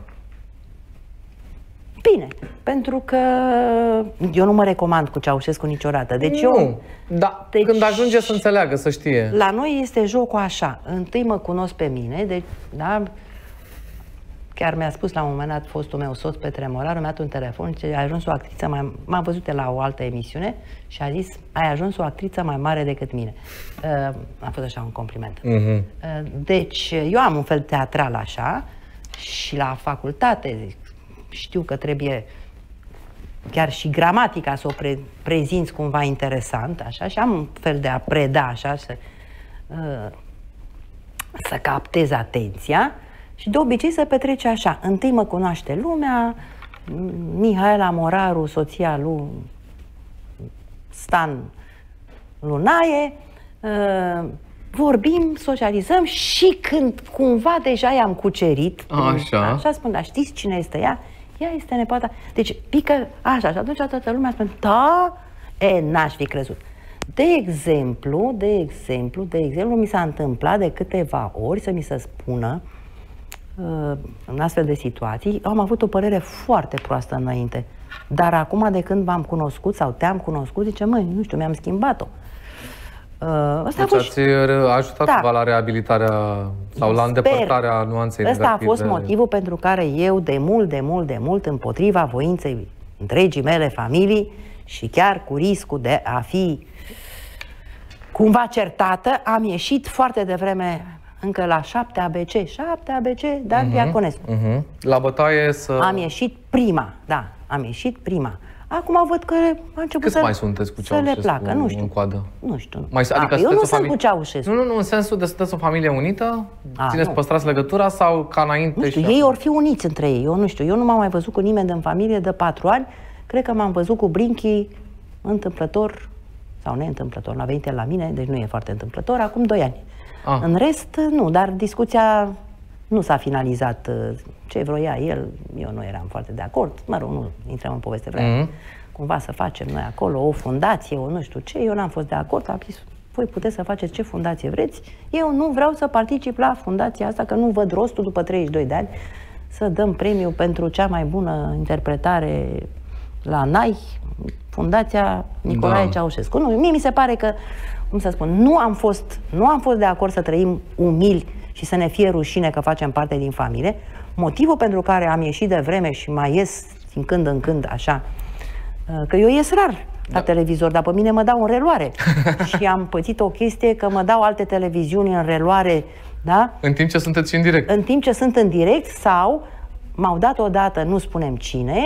Bine, pentru că eu nu mă recomand cu Ceaușescu niciodată. Deci nu, eu, dar deci, când ajunge să înțeleagă, să știe. La noi este jocul așa. Întâi mă cunosc pe mine, deci, da, chiar mi-a spus la un moment dat fostul meu soț, Petre Moraru, mi-a dat un telefon și a ajuns o actriță mai... M-a văzut la o altă emisiune și a zis, ai ajuns o actriță mai mare decât mine. Uh, a fost așa un compliment. Uh-huh. uh, deci, eu am un fel teatral așa și la facultate știu că trebuie chiar și gramatica să o pre prezinți cumva interesant, așa, și am un fel de a preda, așa, să, uh, să captez atenția și de obicei să petrece așa. Întâi mă cunoaște lumea, Mihaela Moraru, soția lui Stan Lunaie, uh, vorbim, socializăm și când cumva deja i-am cucerit, așa, așa spun, dar știți cine este ea? Ea este nepoata. Deci pică așa și atunci toată lumea spune, da, e, n-aș fi crezut. De exemplu, de exemplu, de exemplu, mi s-a întâmplat de câteva ori să mi se spună uh, în astfel de situații, am avut o părere foarte proastă înainte, dar acum de când v-am cunoscut sau te-am cunoscut, zice, măi, nu știu, mi-am schimbat-o. Uh, deci ați ajutat da. la reabilitarea sau la îndepărtarea nuanței negative. Ăsta a fost de... motivul pentru care eu de mult, de mult, de mult, împotriva voinței întregii mele familii și chiar cu riscul de a fi cumva certată, am ieșit foarte devreme, încă la șapte A B C, șapte A B C, Dan uh-huh, Diaconescu. Uh-huh. La bătaie să... Am ieșit prima, da, am ieșit prima. Acum văd că a început Câți să, mai sunteți cu Ceaușescu să le placă, nu știu. în coadă? Nu știu. Mai, adică a, eu nu sunt familie... cu Ceaușescu. Nu, nu, nu, în sensul de sunteți o familie unită? A, țineți, nu. păstrați legătura sau ca înainte? Nu știu, și ei or fi uniți între ei, eu nu știu. Eu nu m-am mai văzut cu nimeni din familie de patru ani. Cred că m-am văzut cu Brinchi întâmplător sau neîntâmplător. N-a venit el la mine, deci nu e foarte întâmplător, acum doi ani. A. În rest, nu, dar discuția nu s-a finalizat. Ce vroia el, eu nu eram foarte de acord. Mă rog, nu intrăm în poveste, vreau. Mm-hmm. Cumva să facem noi acolo o fundație, o nu știu ce, eu n-am fost de acord, am zis, voi puteți să faceți ce fundație vreți, eu nu vreau să particip la fundația asta, că nu văd rostul după treizeci și doi de ani să dăm premiu pentru cea mai bună interpretare la N A I, Fundația Nicolae da. Ceaușescu. Nu, mie mi se pare că, cum să spun, nu am fost, nu am fost de acord să trăim umili și să ne fie rușine că facem parte din familie. Motivul pentru care am ieșit de vreme și mai ies din când în când așa, că eu ies rar la da. televizor, dar pe mine mă dau în reluare. Și am pățit o chestie că mă dau alte televiziuni în reluare, da? În timp ce sunteți în direct. În timp ce sunt în direct sau m-au dat odată, nu spunem cine,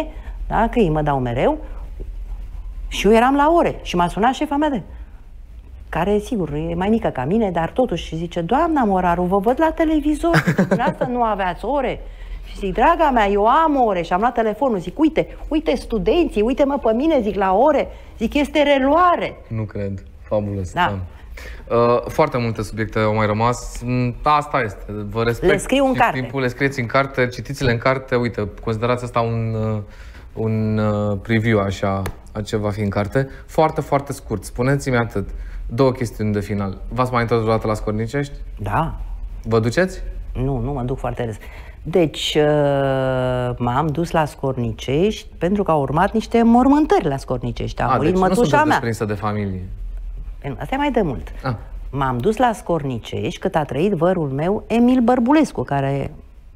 da? Că ei mă dau mereu și eu eram la ore și m-a sunat șefa mea de care, sigur, e mai mică ca mine, dar totuși zice, doamna Moraru, vă văd la televizor, dumneavoastră nu aveați ore? Și zic, draga mea, eu am ore. Și am luat telefonul, zic, uite, uite studenții, uite-mă pe mine, zic, la ore. Zic, este reluare. Nu cred, fabulos. Da. Da. Uh, foarte multe subiecte au mai rămas. Asta este. Vă respect. Le scriu în carte. Timpul, le scrieți în carte, citiți-le în carte. Uite, considerați asta un, un preview așa a ce va fi în carte. Foarte, foarte scurt. Spuneți-mi atât. Două chestiuni de final. V-ați mai întors vreodată la Scornicești? Da. Vă duceți? Nu, nu mă duc foarte des. Deci, m-am dus la Scornicești pentru că au urmat niște mormântări la Scornicești. A, A murit deci mătușa nu sunteți mea. desprinsă de familie. Asta e mai de mult. Ah. M-am dus la Scornicești cât a trăit vărul meu, Emil Bărbulescu, care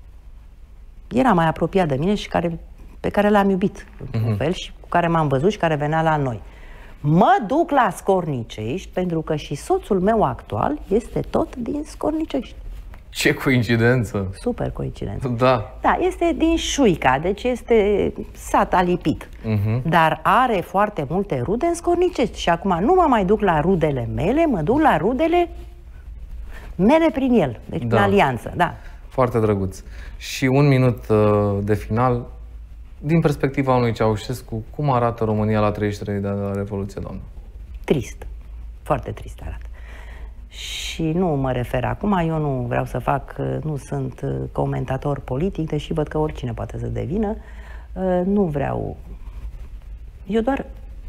era mai apropiat de mine și care, pe care l-am iubit, uh-huh. un fel, și cu care m-am văzut și care venea la noi. Mă duc la Scornicești pentru că și soțul meu actual este tot din Scornicești. Ce coincidență! Super coincidență. Da. Da, este din Șuica, deci este sat alipit. Uh-huh. Dar are foarte multe rude în Scornicești. Și acum nu mă mai duc la rudele mele, mă duc la rudele mele prin el. Deci Da. în alianță, da. Foarte drăguț. Și un minut uh, de final. Din perspectiva unui Ceaușescu, cum arată România la treizeci și trei de ani de la Revoluție, doamnă? Trist. Foarte trist arată. Și nu mă refer acum, eu nu vreau să fac, nu sunt comentator politic, deși văd că oricine poate să devină. Nu vreau. Eu doar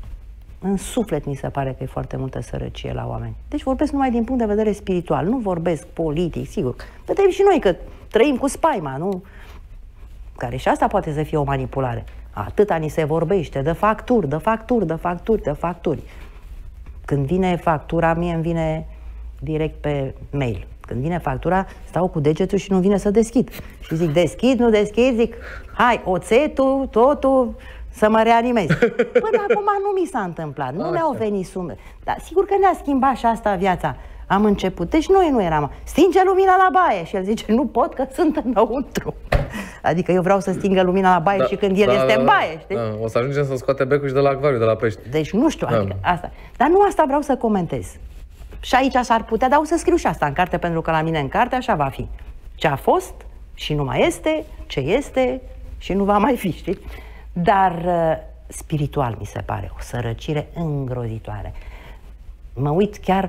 în suflet mi se pare că e foarte multă sărăcie la oameni. Deci vorbesc numai din punct de vedere spiritual, nu vorbesc politic, sigur. Vedem și noi că trăim cu spaima, nu? Care și asta poate să fie o manipulare. Atâta ni se vorbește de facturi, de facturi, de facturi, de facturi. Când vine factura, mie îmi vine direct pe mail. Când vine factura, stau cu degetul și nu vine să deschid. Și zic, deschid, nu deschid, zic, hai, oțetul, totul, să mă reanimezi. Până acum nu mi s-a întâmplat, nu ne-au venit sume. Dar sigur că ne-a schimbat și asta viața. Am început, deci noi nu eram, stinge lumina la baie. Și el zice, nu pot că sunt înăuntru. Adică eu vreau să stingă lumina la baie da, și când el da, este da, în baie, știi? Da. O să ajungem să scoate becul și de la acvariu, de la pești. Deci nu știu, da. Adică asta. Dar nu asta vreau să comentez. Și aici s-ar putea, dar o să scriu și asta în carte, pentru că la mine în carte așa va fi. Ce a fost și nu mai este, ce este și nu va mai fi, știi? Dar spiritual mi se pare o sărăcire îngrozitoare. Mă uit chiar,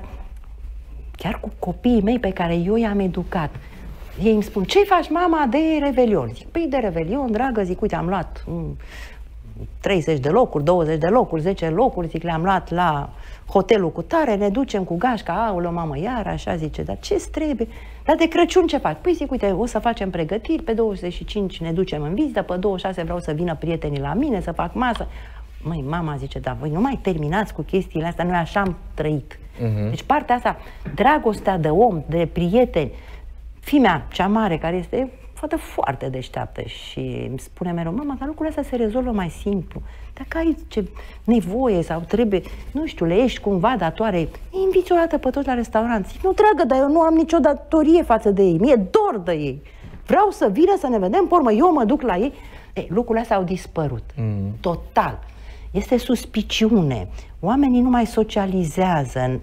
chiar cu copiii mei pe care eu i-am educat. Ei îmi spun, ce faci, mama, de Revelion? Zic, păi de Revelion, dragă, zic, uite, am luat um, treizeci de locuri, douăzeci de locuri, zece locuri, zic, le-am luat la hotelul cu tare, ne ducem cu gașca, aoleu, mamă, iar așa, zice, dar ce-ți trebuie? Dar de Crăciun ce faci? Păi zic, uite, o să facem pregătiri, pe douăzeci și cinci ne ducem în vizită, pe douăzeci și șase vreau să vină prietenii la mine, să fac masă. Măi, mama zice, da, voi nu mai terminați cu chestiile astea, noi așa am trăit. Uh-huh. Deci partea asta, dragostea de om, de prieteni. Fimea cea mare, care este fată foarte deșteaptă și îmi spune mereu, mama, dar lucrurile astea se rezolvă mai simplu. Dacă ai ce nevoie sau trebuie, nu știu, le ești cumva datoare, îi inviți o dată pe toți la restaurant. Zic, nu, dragă, dar eu nu am nicio datorie față de ei, mi-e dor de ei. Vreau să vină să ne vedem, pe urmă, eu mă duc la ei. Ei, lucrurile astea au dispărut. Mm. Total. Este suspiciune. Oamenii nu mai socializează.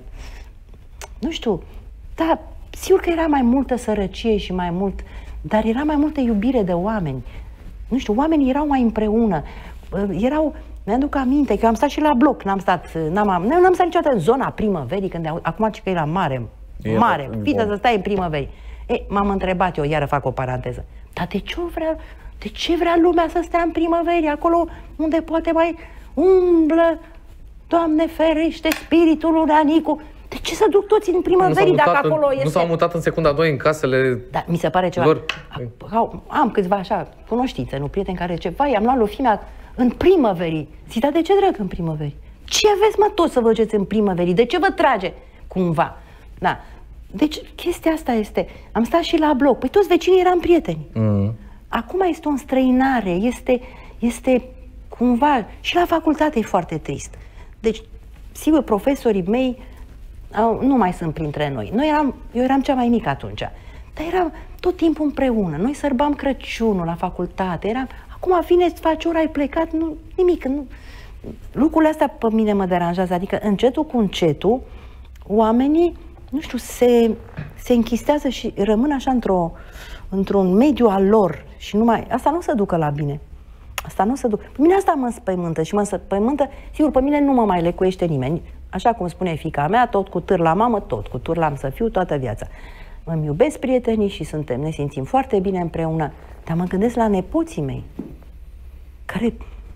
Nu știu, dar sigur că era mai multă sărăcie și mai mult, dar era mai multă iubire de oameni. Nu știu, oamenii erau mai împreună. Erau, mi-aduc aminte că eu am stat și la bloc, n-am stat, n-am, n-am stat niciodată în zona primăverii, când acum ce că era mare, mare, fită să stai în primăverii. E, m-am întrebat eu, iară fac o paranteză, dar de ce vrea, de ce vrea lumea să stea în primăverii, acolo unde poate mai umblă, Doamne ferește, spiritul lui Anicu? De ce să duc toți în primăverii dacă acolo în, este... Nu s-au mutat în secunda a doua în casele... Da, mi se pare ceva... Lor. Am, am câțiva așa, cunoștințe, nu, prieteni care ce, vai, am luat lui fimea în primăverii. Zic, dar de ce drag în primăverii? Ce aveți, mă, toți să vă duceți în primăverii? De ce vă trage? Cumva. Da. Deci, chestia asta este... Am stat și la bloc. Păi toți vecinii eram prieteni. Mm. Acum este o înstrăinare, este, este cumva... Și la facultate e foarte trist. Deci, sigur, profesorii mei au, nu mai sunt printre noi. Noi eram, eu eram cea mai mică atunci. Dar eram tot timpul împreună. Noi sărbam Crăciunul la facultate. Eram, Acum vine, îți faci ora, ai plecat, nu, nimic. Nu. Lucrurile astea pe mine mă deranjează, adică încetul cu încetul, oamenii, nu știu, se, se închistează și rămân așa într-o, într-un mediu al lor și numai, asta nu se ducă la bine. Asta nu se ducă. Pe mine asta mă înspăimântă și mă înspăimântă, sigur, pe mine nu mă mai lecuiește nimeni. Așa cum spune fiica mea, tot cu târ la mamă, tot cu târ am să fiu toată viața. Îmi iubesc prietenii și suntem, ne simțim foarte bine împreună, dar mă gândesc la nepoții mei, care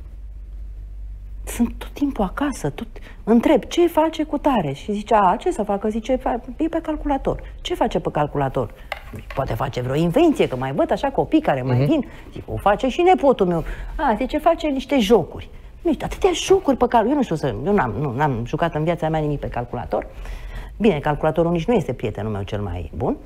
sunt tot timpul acasă, tot întreb ce face cu tare și zice, a, ce să facă, zice, e pe calculator. Ce face pe calculator? Poate face vreo invenție, că mai văd așa copii care mai uh-huh. vin, zic, o face și nepotul meu. A, zice, face niște jocuri. Nu știu, atâtea jocuri pe care eu nu știu să, eu n-am, nu, n-am jucat în viața mea nimic pe calculator. Bine, calculatorul nici nu este prietenul meu cel mai bun,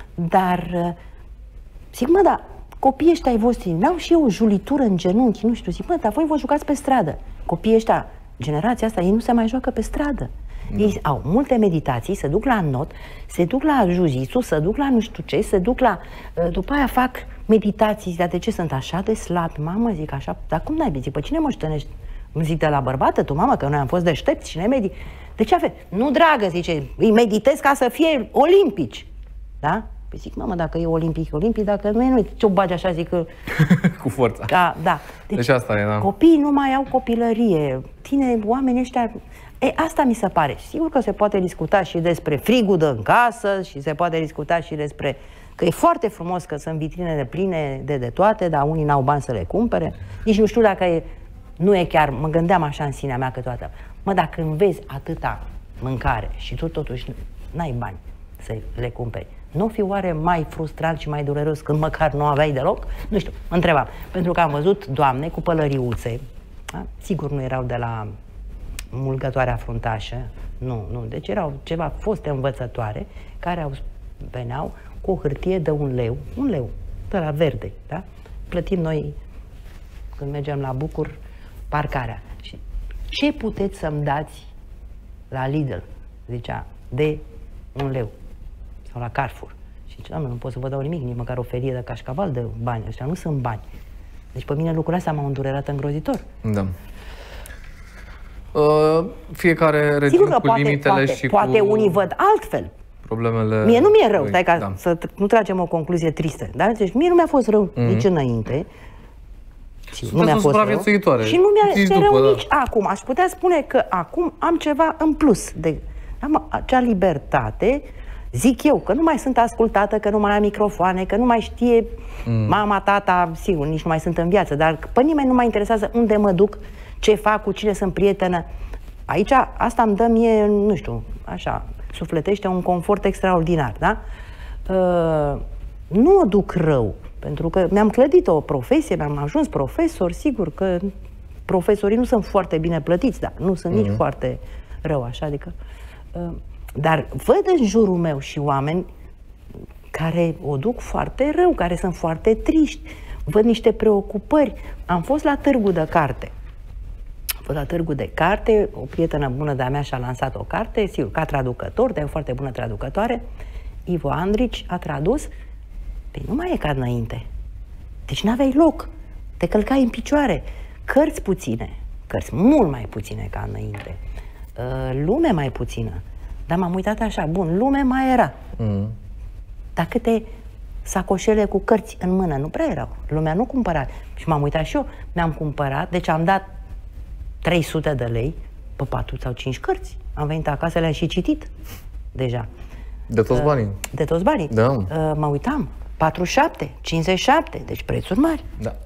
dar zic, mă, da, copiii ăștia ai voștri, n-au și eu o julitură în genunchi, nu știu, zic, mă, dar voi vă jucați pe stradă. Copiii ăștia, generația asta, ei nu se mai joacă pe stradă. Mm. Ei au multe meditații, se duc la not, se duc la jiu-jitsu, se duc la nu știu ce, se duc la... După aia fac meditații, zic, dar de ce sunt așa de slabi? Mamă, zic așa, dar cum n-ai, zic, pe cine moștenești? Îmi zic, de la bărbată, tu, mamă, că noi am fost deștepți și ne medi... De ce aveți? Nu, dragă, zice, îi meditez ca să fie olimpici. Da? Păi zic, mamă, dacă e olimpic, e olimpic, dacă nu e, nu e. Ce-o bagi așa, zic că... Cu forța. Da, da. Deci, deci asta e, da. Copiii nu mai au copilărie. Tine, oamenii ăștia... E, asta mi se pare. Sigur că se poate discuta și despre frigul de în casă și se poate discuta și despre... Că e foarte frumos că sunt vitrinele pline de de toate, dar unii n-au bani să le cumpere. Nici nu știu dacă e... Nu e chiar... Mă gândeam așa în sinea mea câteodată. Mă, dacă îmi vezi atâta mâncare și tu totuși n-ai bani să le cumperi, nu fi oare mai frustrant și mai dureros când măcar nu aveai deloc? Nu știu, mă întrebam. Pentru că am văzut doamne cu pălăriuțe, da? Sigur nu erau de la mulgătoarea fruntașă, nu, nu, deci erau ceva foste învățătoare care au, veneau cu o hârtie de un leu, un leu, de la verde, da? Plătim noi, când mergem la Bucur, parcarea. Și ce puteți să-mi dați la Lidl, zicea, de un leu? Sau la Carrefour. Și zice, doamne, nu pot să vă dau nimic, nici măcar o felie de cașcaval de bani. Ăștia nu sunt bani. Deci pe mine lucrurile astea m-au îndurerat îngrozitor. Da. Uh, fiecare regiune cu poate, limitele poate, și poate cu unii văd altfel. Problemele... Mie nu mi-e rău, stai ca da. să nu tragem o concluzie tristă. Da? Deci mie nu mi-a fost rău mm-hmm. nici înainte. Nu mi-a fost rău. Și nu mi-a rău după, nici da. acum. Aș putea spune că acum am ceva în plus. De, am acea libertate, zic eu, că nu mai sunt ascultată, că nu mai am microfoane, că nu mai știe mm. mama, tata, sigur, nici nu mai sunt în viață, dar pe nimeni nu mai interesează unde mă duc, ce fac, cu cine sunt prietenă. Aici, asta îmi dă mie, nu știu, așa, sufletește un confort extraordinar, da? Uh, nu o duc rău, pentru că mi-am clădit o profesie, mi-am ajuns profesor, sigur că profesorii nu sunt foarte bine plătiți, dar nu sunt mm-hmm. nici foarte rău, așa, adică... Uh, dar văd în jurul meu și oameni care o duc foarte rău, care sunt foarte triști, văd niște preocupări. Am fost la târgul de carte. Am fost la târgul de carte, o prietenă bună de-a mea și-a lansat o carte, sigur, ca traducător, de o foarte bună traducătoare. Ivo Andrici a tradus. Păi nu mai e ca înainte. Deci n-aveai loc. Te călcai în picioare. Cărți puține, cărți mult mai puține ca înainte. Lume mai puțină. Dar m-am uitat așa, bun, lume mai era. Mm. Dar câte sacoșele cu cărți în mână, nu prea erau. Lumea nu cumpăra. Și m-am uitat și eu, mi-am cumpărat, deci am dat trei sute de lei pe patru sau cinci cărți. Am venit acasă, le-am și citit deja. De toți banii? Uh, de toți banii. Da. Uh, mă uitam, patruzeci și șapte, cincizeci și șapte, deci prețuri mari. Da.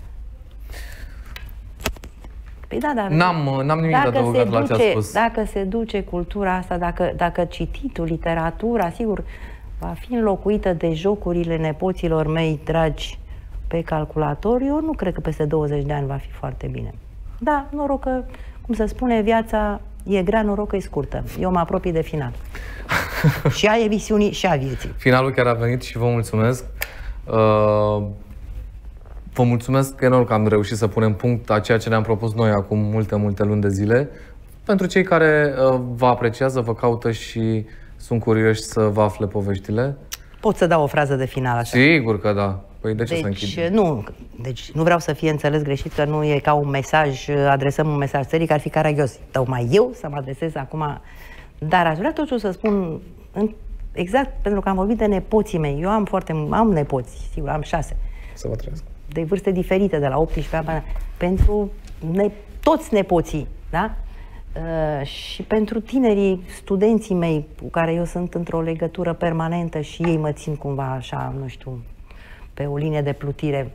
Păi da, dar n-am, n-am nimic de adăugat la ce a spus. Dacă se duce cultura asta, dacă, dacă cititul, literatura, sigur, va fi înlocuită de jocurile nepoților mei dragi pe calculator, eu nu cred că peste douăzeci de ani va fi foarte bine. Da, noroc că, cum se spune, viața e grea, noroc că e scurtă. Eu mă apropii de final. Și a emisiunii și a vieții. Finalul chiar a venit și vă mulțumesc. Uh... Vă mulțumesc enorm că am reușit să punem punct a ceea ce ne-am propus noi acum multe, multe luni de zile. Pentru cei care uh, vă apreciază, vă caută și sunt curioși să vă afle poveștile. Pot să dau o frază de final așa? Sigur că da. Păi de ce deci, să închidem? Nu, deci nu vreau să fie înțeles greșit că nu e ca un mesaj, adresăm un mesaj țării, că ar fi caragios. Tocmai eu să mă adresez acum. Dar aș vrea totuși să spun, în, exact pentru că am vorbit de nepoții mei. Eu am foarte, am nepoți, sigur, am șase. Să vă trăiesc. De vârste diferite, de la optsprezece ani. Pentru ne, toți nepoții, da? Uh, și pentru tinerii, studenții mei, cu care eu sunt într-o legătură permanentă și ei mă țin cumva așa, nu știu, pe o linie de plutire.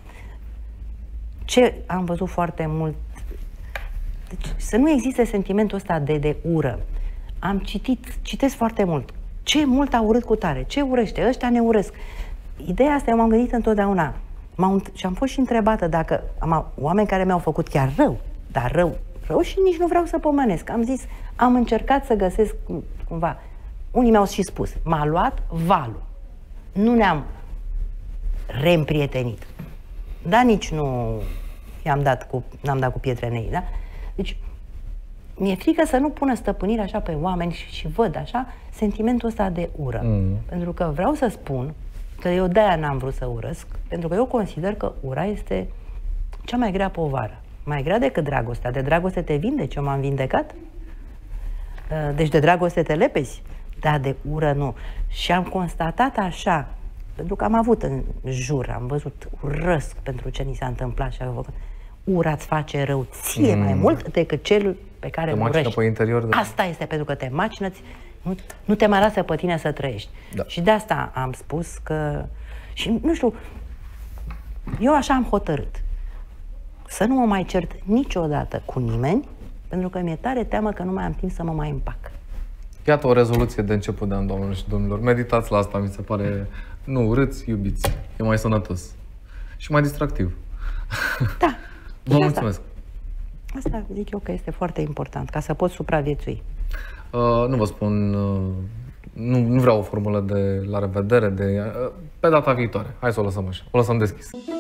Ce am văzut foarte mult, deci, să nu existe sentimentul ăsta de, de ură. Am citit, citesc foarte mult. Ce mult a urât cu tare, ce urăște, ăștia ne urăsc. Ideea asta eu m-am gândit întotdeauna. Și am fost și întrebată dacă am oameni care mi-au făcut chiar rău, dar rău, rău și nici nu vreau să pomenesc. Am zis, am încercat să găsesc cumva. Unii mi-au și spus, m-a luat valul. Nu ne-am reîmprietenit. Dar nici nu i-am dat cu, n-am dat cu pietre în ei, da? Deci, mi-e frică să nu pună stăpânire așa pe oameni și, și văd așa sentimentul ăsta de ură. Mm. Pentru că vreau să spun că eu de-aia n-am vrut să urăsc, pentru că eu consider că ura este cea mai grea povară. Mai grea decât dragostea. De dragoste te vindeci, eu m-am vindecat. Deci de dragoste te lepezi, dar de ură nu. Și am constatat așa, pentru că am avut în jur, am văzut, urăsc pentru ce ni s-a întâmplat și am făcut. Ura îți face rău ție mm. mai mult decât cel pe care îl urăști. Pe interior de... Asta este, pentru că te macină, nu, nu te mai lasă pe tine să trăiești. Da. Și de asta am spus că... Și nu știu, eu așa am hotărât. Să nu mă mai cert niciodată cu nimeni, pentru că mi-e tare teamă că nu mai am timp să mă mai împac. Iată o rezoluție de început de an, doamnelor și domnilor. Meditați la asta, mi se pare... Nu urâți, iubiți. E mai sănătos. Și mai distractiv. Da. Vă mulțumesc. Asta. asta zic eu că este foarte important, ca să poți supraviețui. Uh, nu vă spun... Uh, nu, nu vreau o formulă de la revedere, de... Uh, pe data viitoare. Hai să o lăsăm așa. O lăsăm deschis.